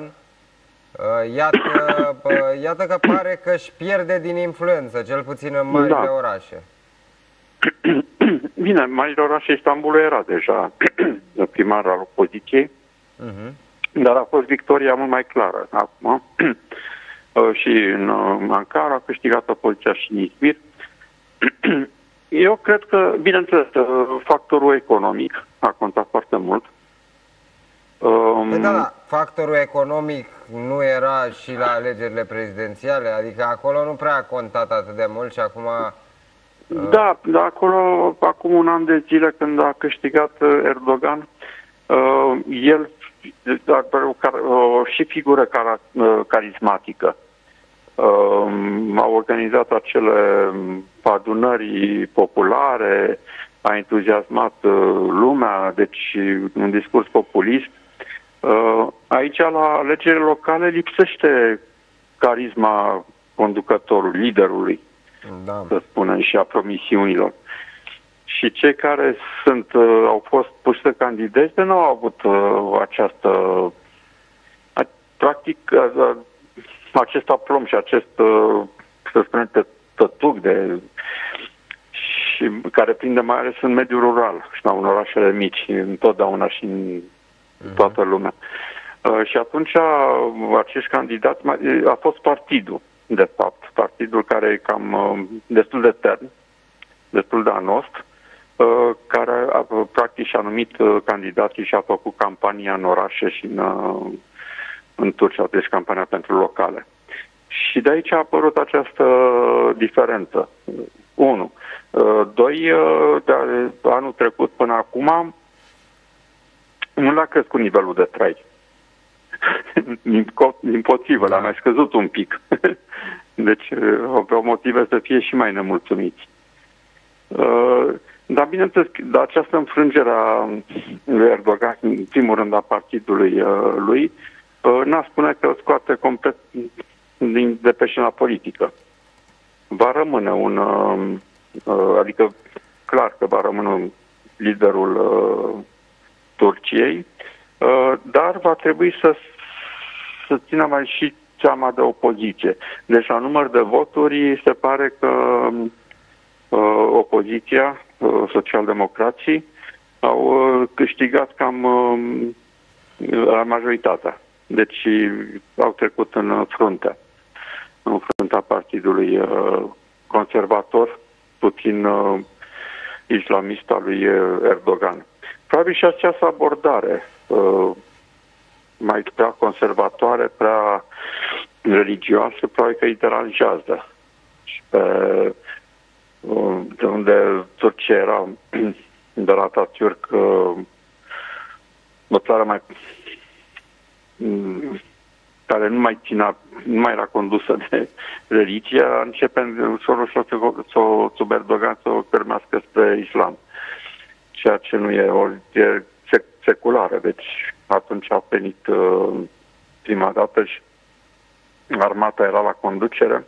Iată, iată că pare că își pierde din influență, cel puțin în marile da. orașe. Bine, în marile orașe, Istanbul era deja primar al opoziției, uh-huh. dar a fost victoria mult mai clară acum. Și în Ankara a câștigat opoziția și în Izmir. Eu cred că, bineînțeles, factorul economic a contat foarte mult. Păi da, da, factorul economic nu era și la alegerile prezidențiale, adică acolo nu prea a contat atât de mult și acum... Da, dar acolo, acum un an de zile când a câștigat Erdogan, el o și figură car carismatică. A organizat acele adunări populare, a entuziasmat lumea, deci un discurs populist. Aici, la alegerile locale, lipsește carisma conducătorului, liderului, da. să spunem, și a promisiunilor. Și cei care sunt, au fost puși să candideze nu au avut această, practic, acest aplom și acest, să spunem, tătuc de, și care prinde mai ales în mediul rural și la în orașele mici, întotdeauna și în toată lumea. Uh, și atunci acești candidați, a fost partidul, de fapt, partidul care e cam uh, destul de tern, destul de anost, care practic și-a numit candidații și a făcut campania în orașe și în, în Turcia, deci campania pentru locale. Și de aici a apărut această diferență. Unu. Doi, de anul trecut până acum, nu l-a crescut nivelul de trai. Din potrivă, l-a mai scăzut un pic. Deci aveau motive să fie și mai nemulțumiți. Dar bineînțeles, de această înfrângere a lui Erdogan, în primul rând a partidului lui, n-a spune că o scoate complet din, de pe scena politică. Va rămâne un, adică clar că va rămâne liderul Turciei, dar va trebui să, să țină mai și seama de opoziție. Deci la număr de voturi se pare că uh, opoziția, uh, socialdemocrații, au uh, câștigat cam uh, la majoritatea. Deci au trecut în frunte, în fruntea partidului uh, conservator, puțin uh, islamist al lui Erdogan. Probabil și această abordare uh, mai prea conservatoare, prea religioasă, probabil că îi deranjează. Și pe uh, de unde Turcia era de la Atatürk uh, o țară mai um, care nu mai ținea, nu mai era condusă de religie, începe să o sub Erdogan să o permească spre islam. Ceea ce nu e o e seculară. Deci atunci a venit uh, prima dată și armata era la conducere.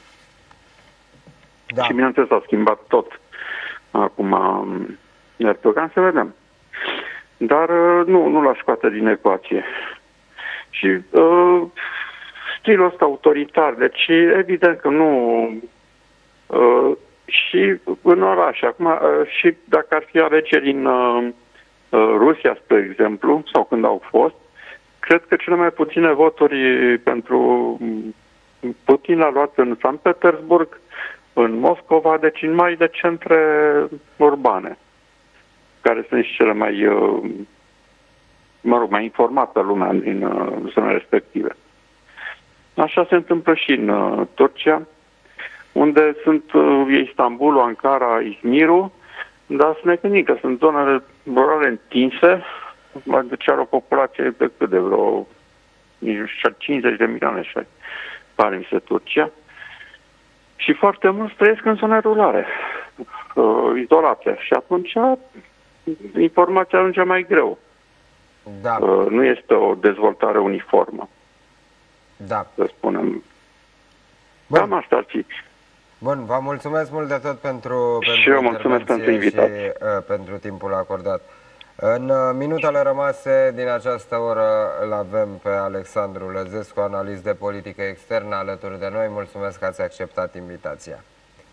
Da. Și bineînțeles s-a schimbat tot. Acum Erdogan, să vedem. Dar uh, nu, nu l-a scoate din ecuație. Și uh, stilul ăsta autoritar, deci evident că nu... Uh, și în oraș. Acum, uh, și dacă ar fi alegeri în uh, Rusia, spre exemplu, sau când au fost, cred că cele mai puține voturi pentru Putin l-a luat în Sankt Petersburg, în Moscova, deci în mai de centre urbane, care sunt și cele mai, uh, mă rog, mai informată lumea din uh, zonele respective. Așa se întâmplă și în uh, Turcia, unde sunt uh, Istanbulul, Ankara, Izmirul, dar să ne gândim că sunt zonele rurale întinse, deci are o populație de cât de vreo cincizeci de milioane, așa pare mi se Turcia. Și foarte mulți trăiesc în zone rurale, uh, izolate. Și atunci informația ajunge mai greu. Da. Uh, nu este o dezvoltare uniformă. Da. Să spunem. Bun. Cam asta ar fi. Bun, vă mulțumesc mult de tot pentru, și eu mulțumesc pentru invitație și uh, pentru timpul acordat. În uh, minutele rămase din această oră îl avem pe Alexandru Lăzescu, analist de politică externă, alături de noi. Mulțumesc că ați acceptat invitația.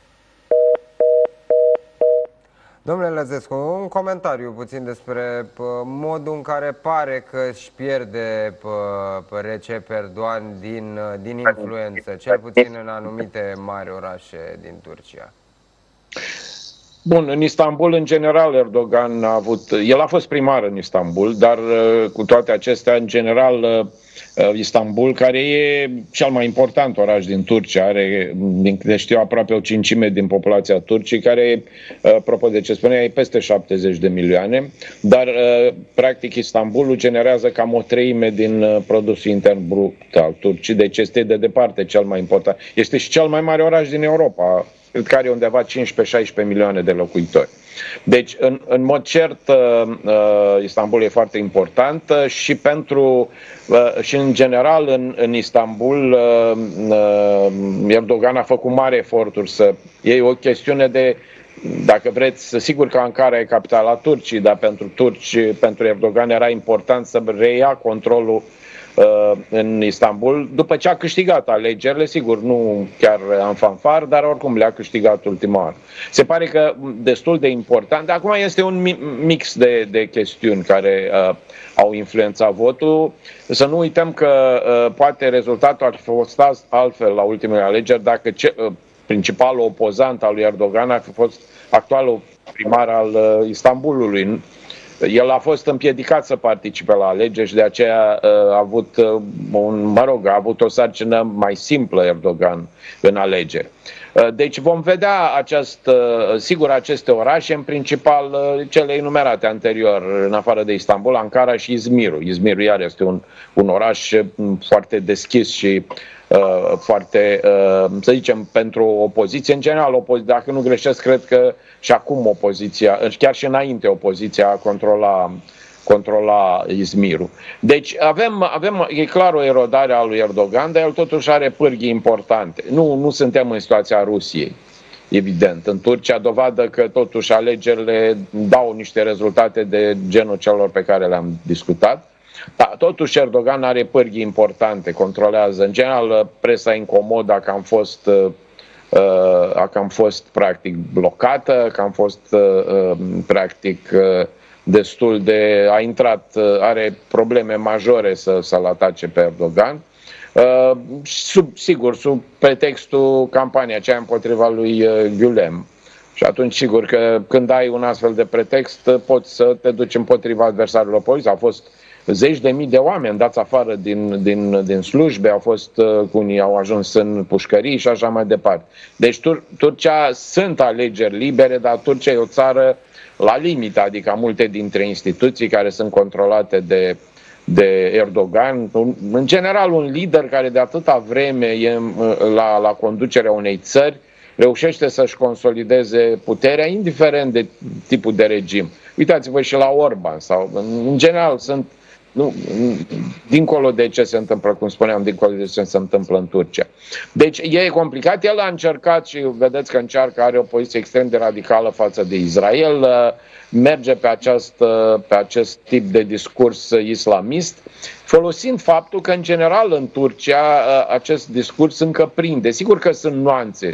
Domnule Lăzescu, un comentariu puțin despre uh, modul în care pare că își pierde uh, Recep Erdogan din, uh, din influență, cel puțin în anumite mari orașe din Turcia. Bun, în Istanbul, în general, Erdogan a avut... El a fost primar în Istanbul, dar cu toate acestea, în general, Istanbul, care e cel mai important oraș din Turcia, are, din câte știu, aproape o cincime din populația Turciei, care, apropo de ce spunea, e peste șaptezeci de milioane, dar, practic, Istanbulul generează cam o treime din produsul intern brut al Turciei, deci este de departe cel mai important. Este și cel mai mare oraș din Europa, cred că are undeva cincisprezece șaisprezece milioane de locuitori. Deci, în, în mod cert, uh, Istanbul e foarte important și pentru, uh, și în general în, în Istanbul uh, uh, Erdogan a făcut mari eforturi să... E o chestiune de, dacă vreți, sigur că Ankara e capitala Turciei, dar pentru turci, pentru Erdogan era important să reia controlul în Istanbul, după ce a câștigat alegerile, sigur, nu chiar în fanfar, dar oricum le-a câștigat ultima oară. Se pare că destul de important. Acum este un mix de, de chestiuni care uh, au influențat votul. Să nu uităm că uh, poate rezultatul ar fi fost altfel la ultimele alegeri dacă ce, uh, principalul opozant al lui Erdogan ar fi fost actualul primar al Istanbulului. El a fost împiedicat să participe la alegeri și de aceea a avut un, mă rog, a avut o sarcină mai simplă Erdogan în alegeri. Deci vom vedea acest, sigur aceste orașe, în principal cele enumerate anterior, în afară de Istanbul, Ankara și Izmirul. Izmirul iar este un, un oraș foarte deschis și uh, foarte, uh, să zicem, pentru opoziție. În general, dacă nu greșesc, cred că și acum opoziția, chiar și înainte opoziția controla controla Izmirul. Deci avem, avem, e clar o erodare a lui Erdogan, dar el totuși are pârghii importante. Nu, nu suntem în situația Rusiei, evident. În Turcia, dovadă că totuși alegerile dau niște rezultate de genul celor pe care le-am discutat. Dar totuși Erdogan are pârghii importante, controlează. În general, presa incomodă că am fost, uh, că am fost practic blocată, că am fost uh, practic uh, destul de... a intrat, are probleme majore să, să-l atace pe Erdogan. Sub, sigur, sub pretextul campaniei aceea împotriva lui Gülem. Și atunci, sigur că când ai un astfel de pretext, poți să te duci împotriva adversarilor politici. Au fost zeci de mii de oameni dați afară din, din, din slujbe, au fost, unii au ajuns în pușcării și așa mai departe. Deci Tur Turcia sunt alegeri libere, dar Turcia e o țară la limită, adică multe dintre instituții care sunt controlate de, de Erdogan. În general, un lider care de atâta vreme e la, la conducerea unei țări reușește să-și consolideze puterea, indiferent de tipul de regim. Uitați-vă și la Orban, sau în general sunt, nu, dincolo de ce se întâmplă, cum spuneam, dincolo de ce se întâmplă în Turcia. Deci e complicat, el a încercat și vedeți că încearcă, are o poziție extrem de radicală față de Israel, merge pe acest, pe acest tip de discurs islamist, folosind faptul că în general în Turcia acest discurs încă prinde. Sigur că sunt nuanțe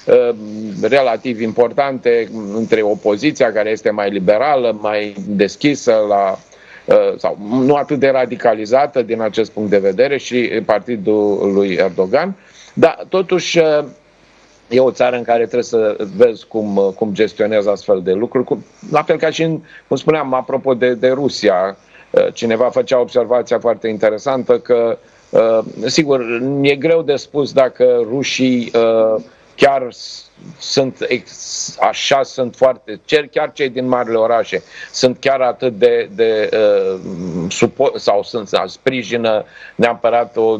relativ importante între opoziția care este mai liberală, mai deschisă la sau nu atât de radicalizată din acest punct de vedere și partidul lui Erdogan, dar totuși e o țară în care trebuie să vezi cum, cum gestionezi astfel de lucruri, cum, la fel ca și în, cum spuneam, apropo de, de Rusia, cineva făcea observația foarte interesantă că, sigur, e greu de spus dacă rușii chiar sunt așa, sunt foarte, chiar cei din marile orașe sunt chiar atât de, de uh, supo, sau sunt, sau sprijină neapărat o,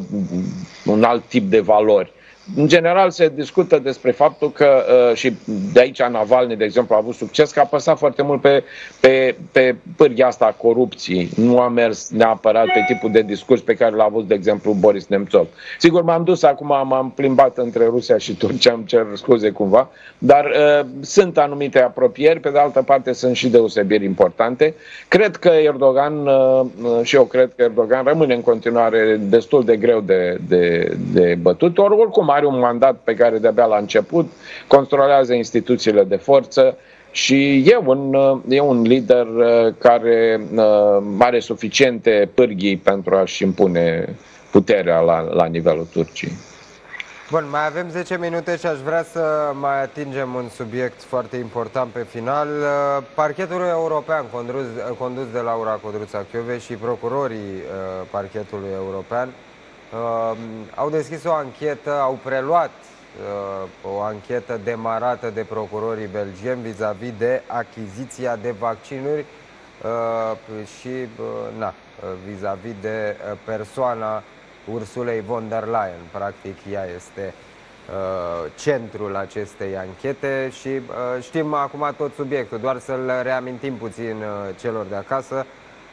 un alt tip de valori. În general se discută despre faptul că uh, și de aici Navalny, de exemplu, a avut succes, că a apăsat foarte mult pe, pe, pe pârghia asta a corupției. Nu a mers neapărat pe tipul de discurs pe care l-a avut, de exemplu, Boris Nemțov. Sigur, m-am dus acum, m-am plimbat între Rusia și Turcia, îmi cer scuze cumva, dar uh, sunt anumite apropieri, pe de altă parte sunt și deosebiri importante. Cred că Erdogan, uh, și eu cred că Erdogan rămâne în continuare destul de greu de, de, de bătut, ori oricum are un mandat pe care de-abia la început, controlează instituțiile de forță și e un, e un lider care are suficiente pârghii pentru a-și impune puterea la, la nivelul Turciei. Bun, mai avem zece minute și aș vrea să mai atingem un subiect foarte important pe final. Parchetul european condus, condus de Laura Codruța-Kövesi și procurorii parchetului european Uh, au deschis o anchetă, au preluat uh, o anchetă demarată de procurorii belgieni vis-a-vis de achiziția de vaccinuri uh, și uh, vis-a-vis -vis de uh, persoana Ursulei von der Leyen. Practic, ea este uh, centrul acestei anchete și uh, știm acum tot subiectul, doar să-l reamintim puțin uh, celor de acasă.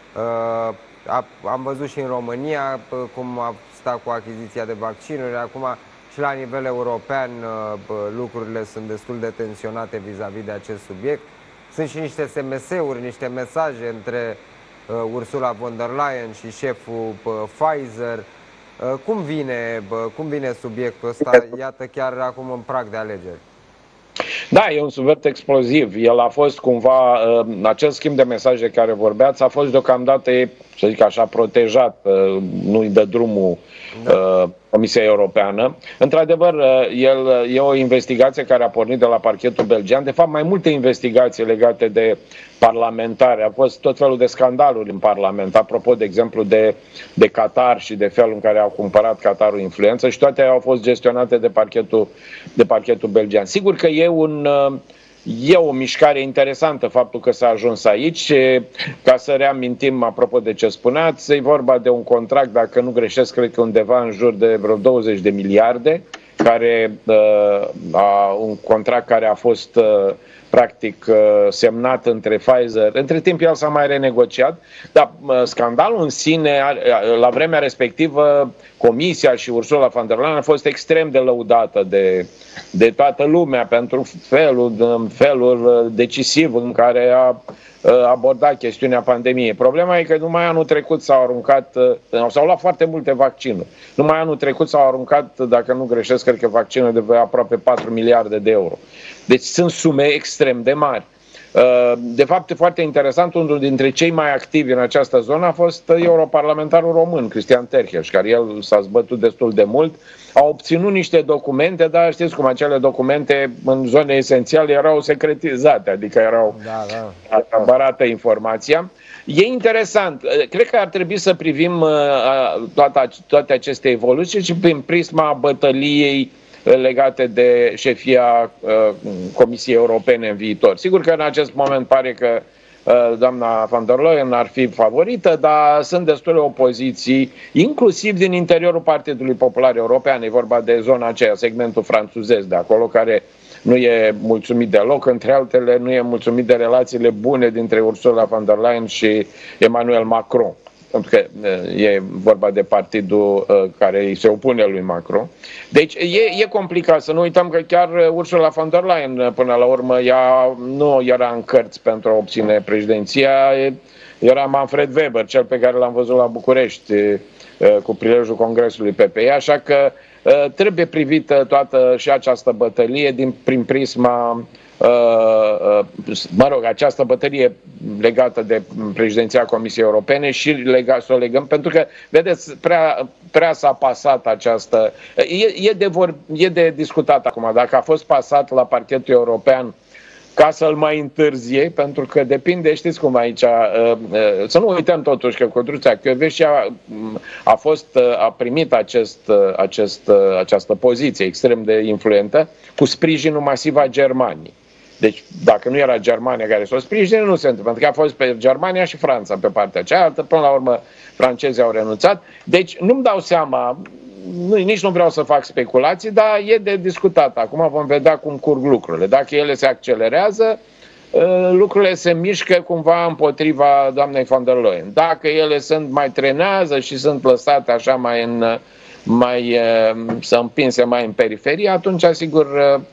Uh, a, am văzut și în România uh, cum a stat cu achiziția de vaccinuri, acum și la nivel european lucrurile sunt destul de tensionate vis-a-vis -vis de acest subiect. Sunt și niște S M S-uri, niște mesaje între Ursula von der Leyen și șeful Pfizer. Cum vine, cum vine subiectul ăsta, iată, chiar acum în prag de alegeri? Da, e un subiect exploziv. El a fost cumva, acest schimb de mesaje care vorbeați, a fost deocamdată să zic așa, protejat, nu-i dă drumul da. Comisia Europeană. Într-adevăr, el, e o investigație care a pornit de la parchetul belgian. De fapt, mai multe investigații legate de parlamentare. A fost tot felul de scandaluri în Parlament. Apropo, de exemplu, de, de Qatar și de felul în care au cumpărat Qatarul influență și toate au fost gestionate de parchetul, de parchetul belgian. Sigur că e un... E o mișcare interesantă faptul că s-a ajuns aici. Ca să reamintim, apropo de ce spuneați, e vorba de un contract, dacă nu greșesc, cred că undeva în jur de vreo douăzeci de miliarde, care, uh, a, un contract care a fost uh, practic uh, semnat între Pfizer. Între timp el s-a mai renegociat, dar uh, scandalul în sine, uh, la vremea respectivă, Comisia și Ursula von der Leyen a fost extrem de lăudată de, de toată lumea pentru felul, felul decisiv în care a abordat chestiunea pandemiei. Problema e că numai anul trecut s-au aruncat, s-au luat foarte multe vaccinuri. Numai anul trecut s-au aruncat, dacă nu greșesc, cred că vaccinuri de aproape patru miliarde de euro. Deci sunt sume extrem de mari. De fapt, e foarte interesant, unul dintre cei mai activi în această zonă a fost europarlamentarul român, Cristian Terheș, care el s-a zbătut destul de mult. A obținut niște documente, dar știți cum acele documente în zone esențiale erau secretizate, adică erau da, da. abarată informația. E interesant. Cred că ar trebui să privim toate, toate aceste evoluții și prin prisma bătăliei legate de șefia uh, Comisiei Europene în viitor. Sigur că în acest moment pare că uh, doamna von der Leyen ar fi favorită, dar sunt destule opoziții, inclusiv din interiorul Partidului Popular European. E vorba de zona aceea, segmentul franțuzez de acolo, care nu e mulțumit deloc, între altele nu e mulțumit de relațiile bune dintre Ursula von der Leyen și Emmanuel Macron. Pentru că e vorba de partidul care îi se opune lui Macron. Deci e, e complicat. Să nu uităm că chiar Ursula von der Leyen, până la urmă, ea nu era în cărți pentru a obține președinția. Era Manfred Weber, cel pe care l-am văzut la București cu prilejul Congresului P P E, așa că trebuie privită toată și această bătălie din, prin prisma mă rog, această bătălie legată de președinția Comisiei Europene și lega, să o legăm, pentru că, vedeți, prea, prea s-a pasat această... E, e, de vor, e de discutat acum dacă a fost pasat la parchetul european ca să-l mai întârzie, pentru că depinde, știți cum aici, să nu uităm totuși că Codruța Kövesi a, a, fost, a primit acest, acest, această poziție extrem de influentă cu sprijinul masiv a Germaniei. Deci, dacă nu era Germania care să o sprijine, nu se întâmplă. Pentru că a fost pe Germania și Franța pe partea cealaltă. Până la urmă, francezii au renunțat. Deci, nu-mi dau seama, nu, nici nu vreau să fac speculații, dar e de discutat. Acum vom vedea cum curg lucrurile. Dacă ele se accelerează, lucrurile se mișcă cumva împotriva doamnei von der Leyen. Dacă ele sunt mai trenează și sunt lăsate așa mai în... mai să împinse mai în periferie, atunci, asigur,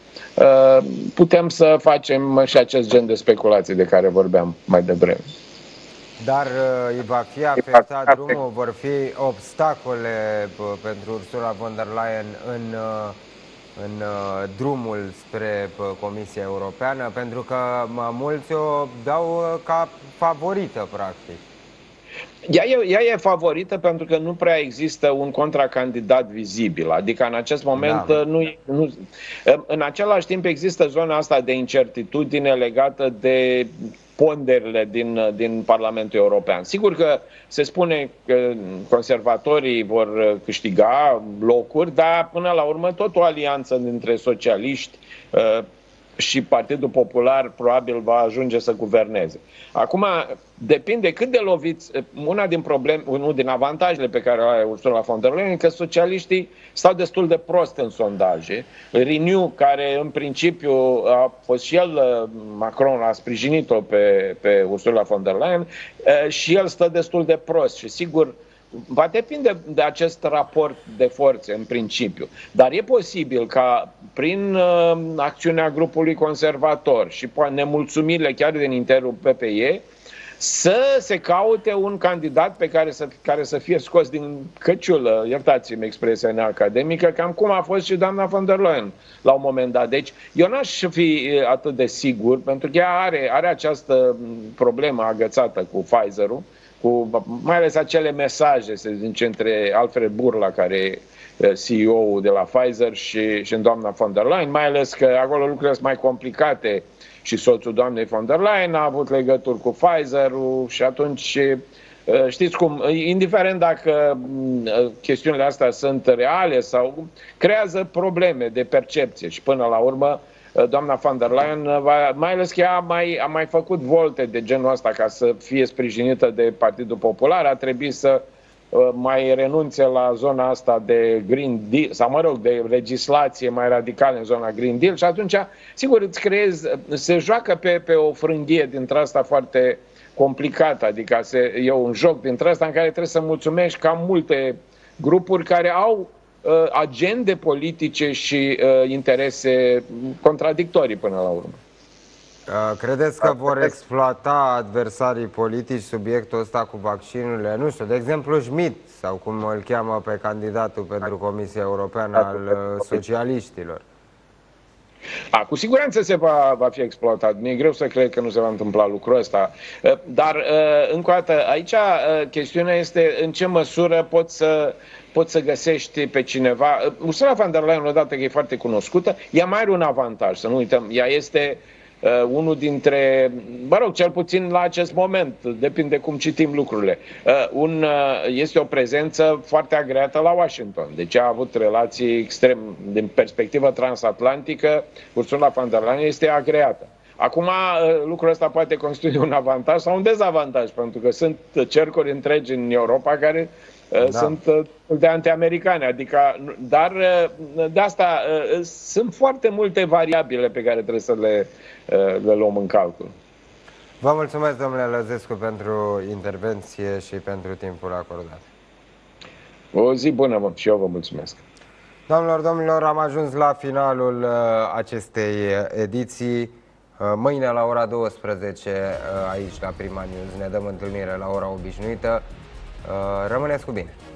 putem să facem și acest gen de speculații de care vorbeam mai devreme. Dar îi va fi afectat drumul, vor fi obstacole pentru Ursula von der Leyen în, în drumul spre Comisia Europeană, pentru că mulți o dau ca favorită, practic. Ea e, ea e favorită pentru că nu prea există un contracandidat vizibil, adică în acest moment da. nu, nu... În același timp există zona asta de incertitudine legată de ponderile din, din Parlamentul European. Sigur că se spune că conservatorii vor câștiga locuri, dar până la urmă tot o alianță dintre socialiști și Partidul Popular probabil va ajunge să guverneze. Acum, depinde cât de loviți, una din probleme, unul din avantajele pe care le are Ursula von der Leyen e că socialiștii stau destul de prost în sondaje. Renew, care în principiu a fost și el, Macron a sprijinit-o pe, pe Ursula von der Leyen, și el stă destul de prost și sigur va depinde de acest raport de forțe în principiu, dar e posibil ca prin uh, acțiunea grupului conservator și poate nemulțumirile chiar din interiorul P P E să se caute un candidat pe care să, care să fie scos din căciulă, iertați-mi expresia neacademică, cam cum a fost și doamna von der Leyen la un moment dat. Deci eu n-aș fi atât de sigur, pentru că ea are, are această problemă agățată cu Pfizer-ul, cu mai ales acele mesaje, să zic, între Alfred Burla, care e C E O-ul de la Pfizer, și, și doamna von der Leyen, mai ales că acolo lucrurile sunt mai complicate și soțul doamnei von der Leyen a avut legături cu Pfizer-ul și atunci, știți cum, indiferent dacă chestiunile astea sunt reale sau creează probleme de percepție și până la urmă doamna von der Leyen, mai ales că ea a mai, a mai făcut volte de genul ăsta ca să fie sprijinită de Partidul Popular, a trebuit să mai renunțe la zona asta de Green Deal, sau mă rog, de legislație mai radicală în zona Green Deal și atunci, sigur, îți creezi, se joacă pe, pe o frânghie dintre asta foarte complicată, adică se, e un joc dintre asta în care trebuie să mulțumești cam multe grupuri care au uh, agende politice și uh, interese contradictorii până la urmă. Credeți că vor exploata adversarii politici subiectul ăsta cu vaccinurile? Nu știu, de exemplu Schmidt, sau cum îl cheamă pe candidatul pentru Comisia Europeană al socialiștilor. A, cu siguranță se va, va fi exploatat. Mi-e greu să cred că nu se va întâmpla lucrul ăsta. Dar, încă o dată, aici chestiunea este în ce măsură poți să, poți să găsești pe cineva. Ursula von der Leyen, odată că e foarte cunoscută, ea mai are un avantaj, să nu uităm. Ea este Uh, unul dintre, mă rog, cel puțin la acest moment, depinde cum citim lucrurile, uh, un, uh, este o prezență foarte agreată la Washington. Deci a avut relații extrem, din perspectivă transatlantică, Ursula von der Leyen este agreată. Acum, uh, lucrul ăsta poate constitui un avantaj sau un dezavantaj, pentru că sunt cercuri întregi în Europa care uh, da. sunt uh, de anti-americane, adică, dar uh, de asta uh, sunt foarte multe variabile pe care trebuie să le le luăm în calcul. Vă mulțumesc, domnule Lăzescu, pentru intervenție și pentru timpul acordat. O zi bună, mă, și eu vă mulțumesc. Doamnelor, domnilor, am ajuns la finalul uh, acestei ediții. Uh, mâine la ora douăsprezece, uh, aici la Prima News, ne dăm întâlnire la ora obișnuită. Uh, rămâneți cu bine!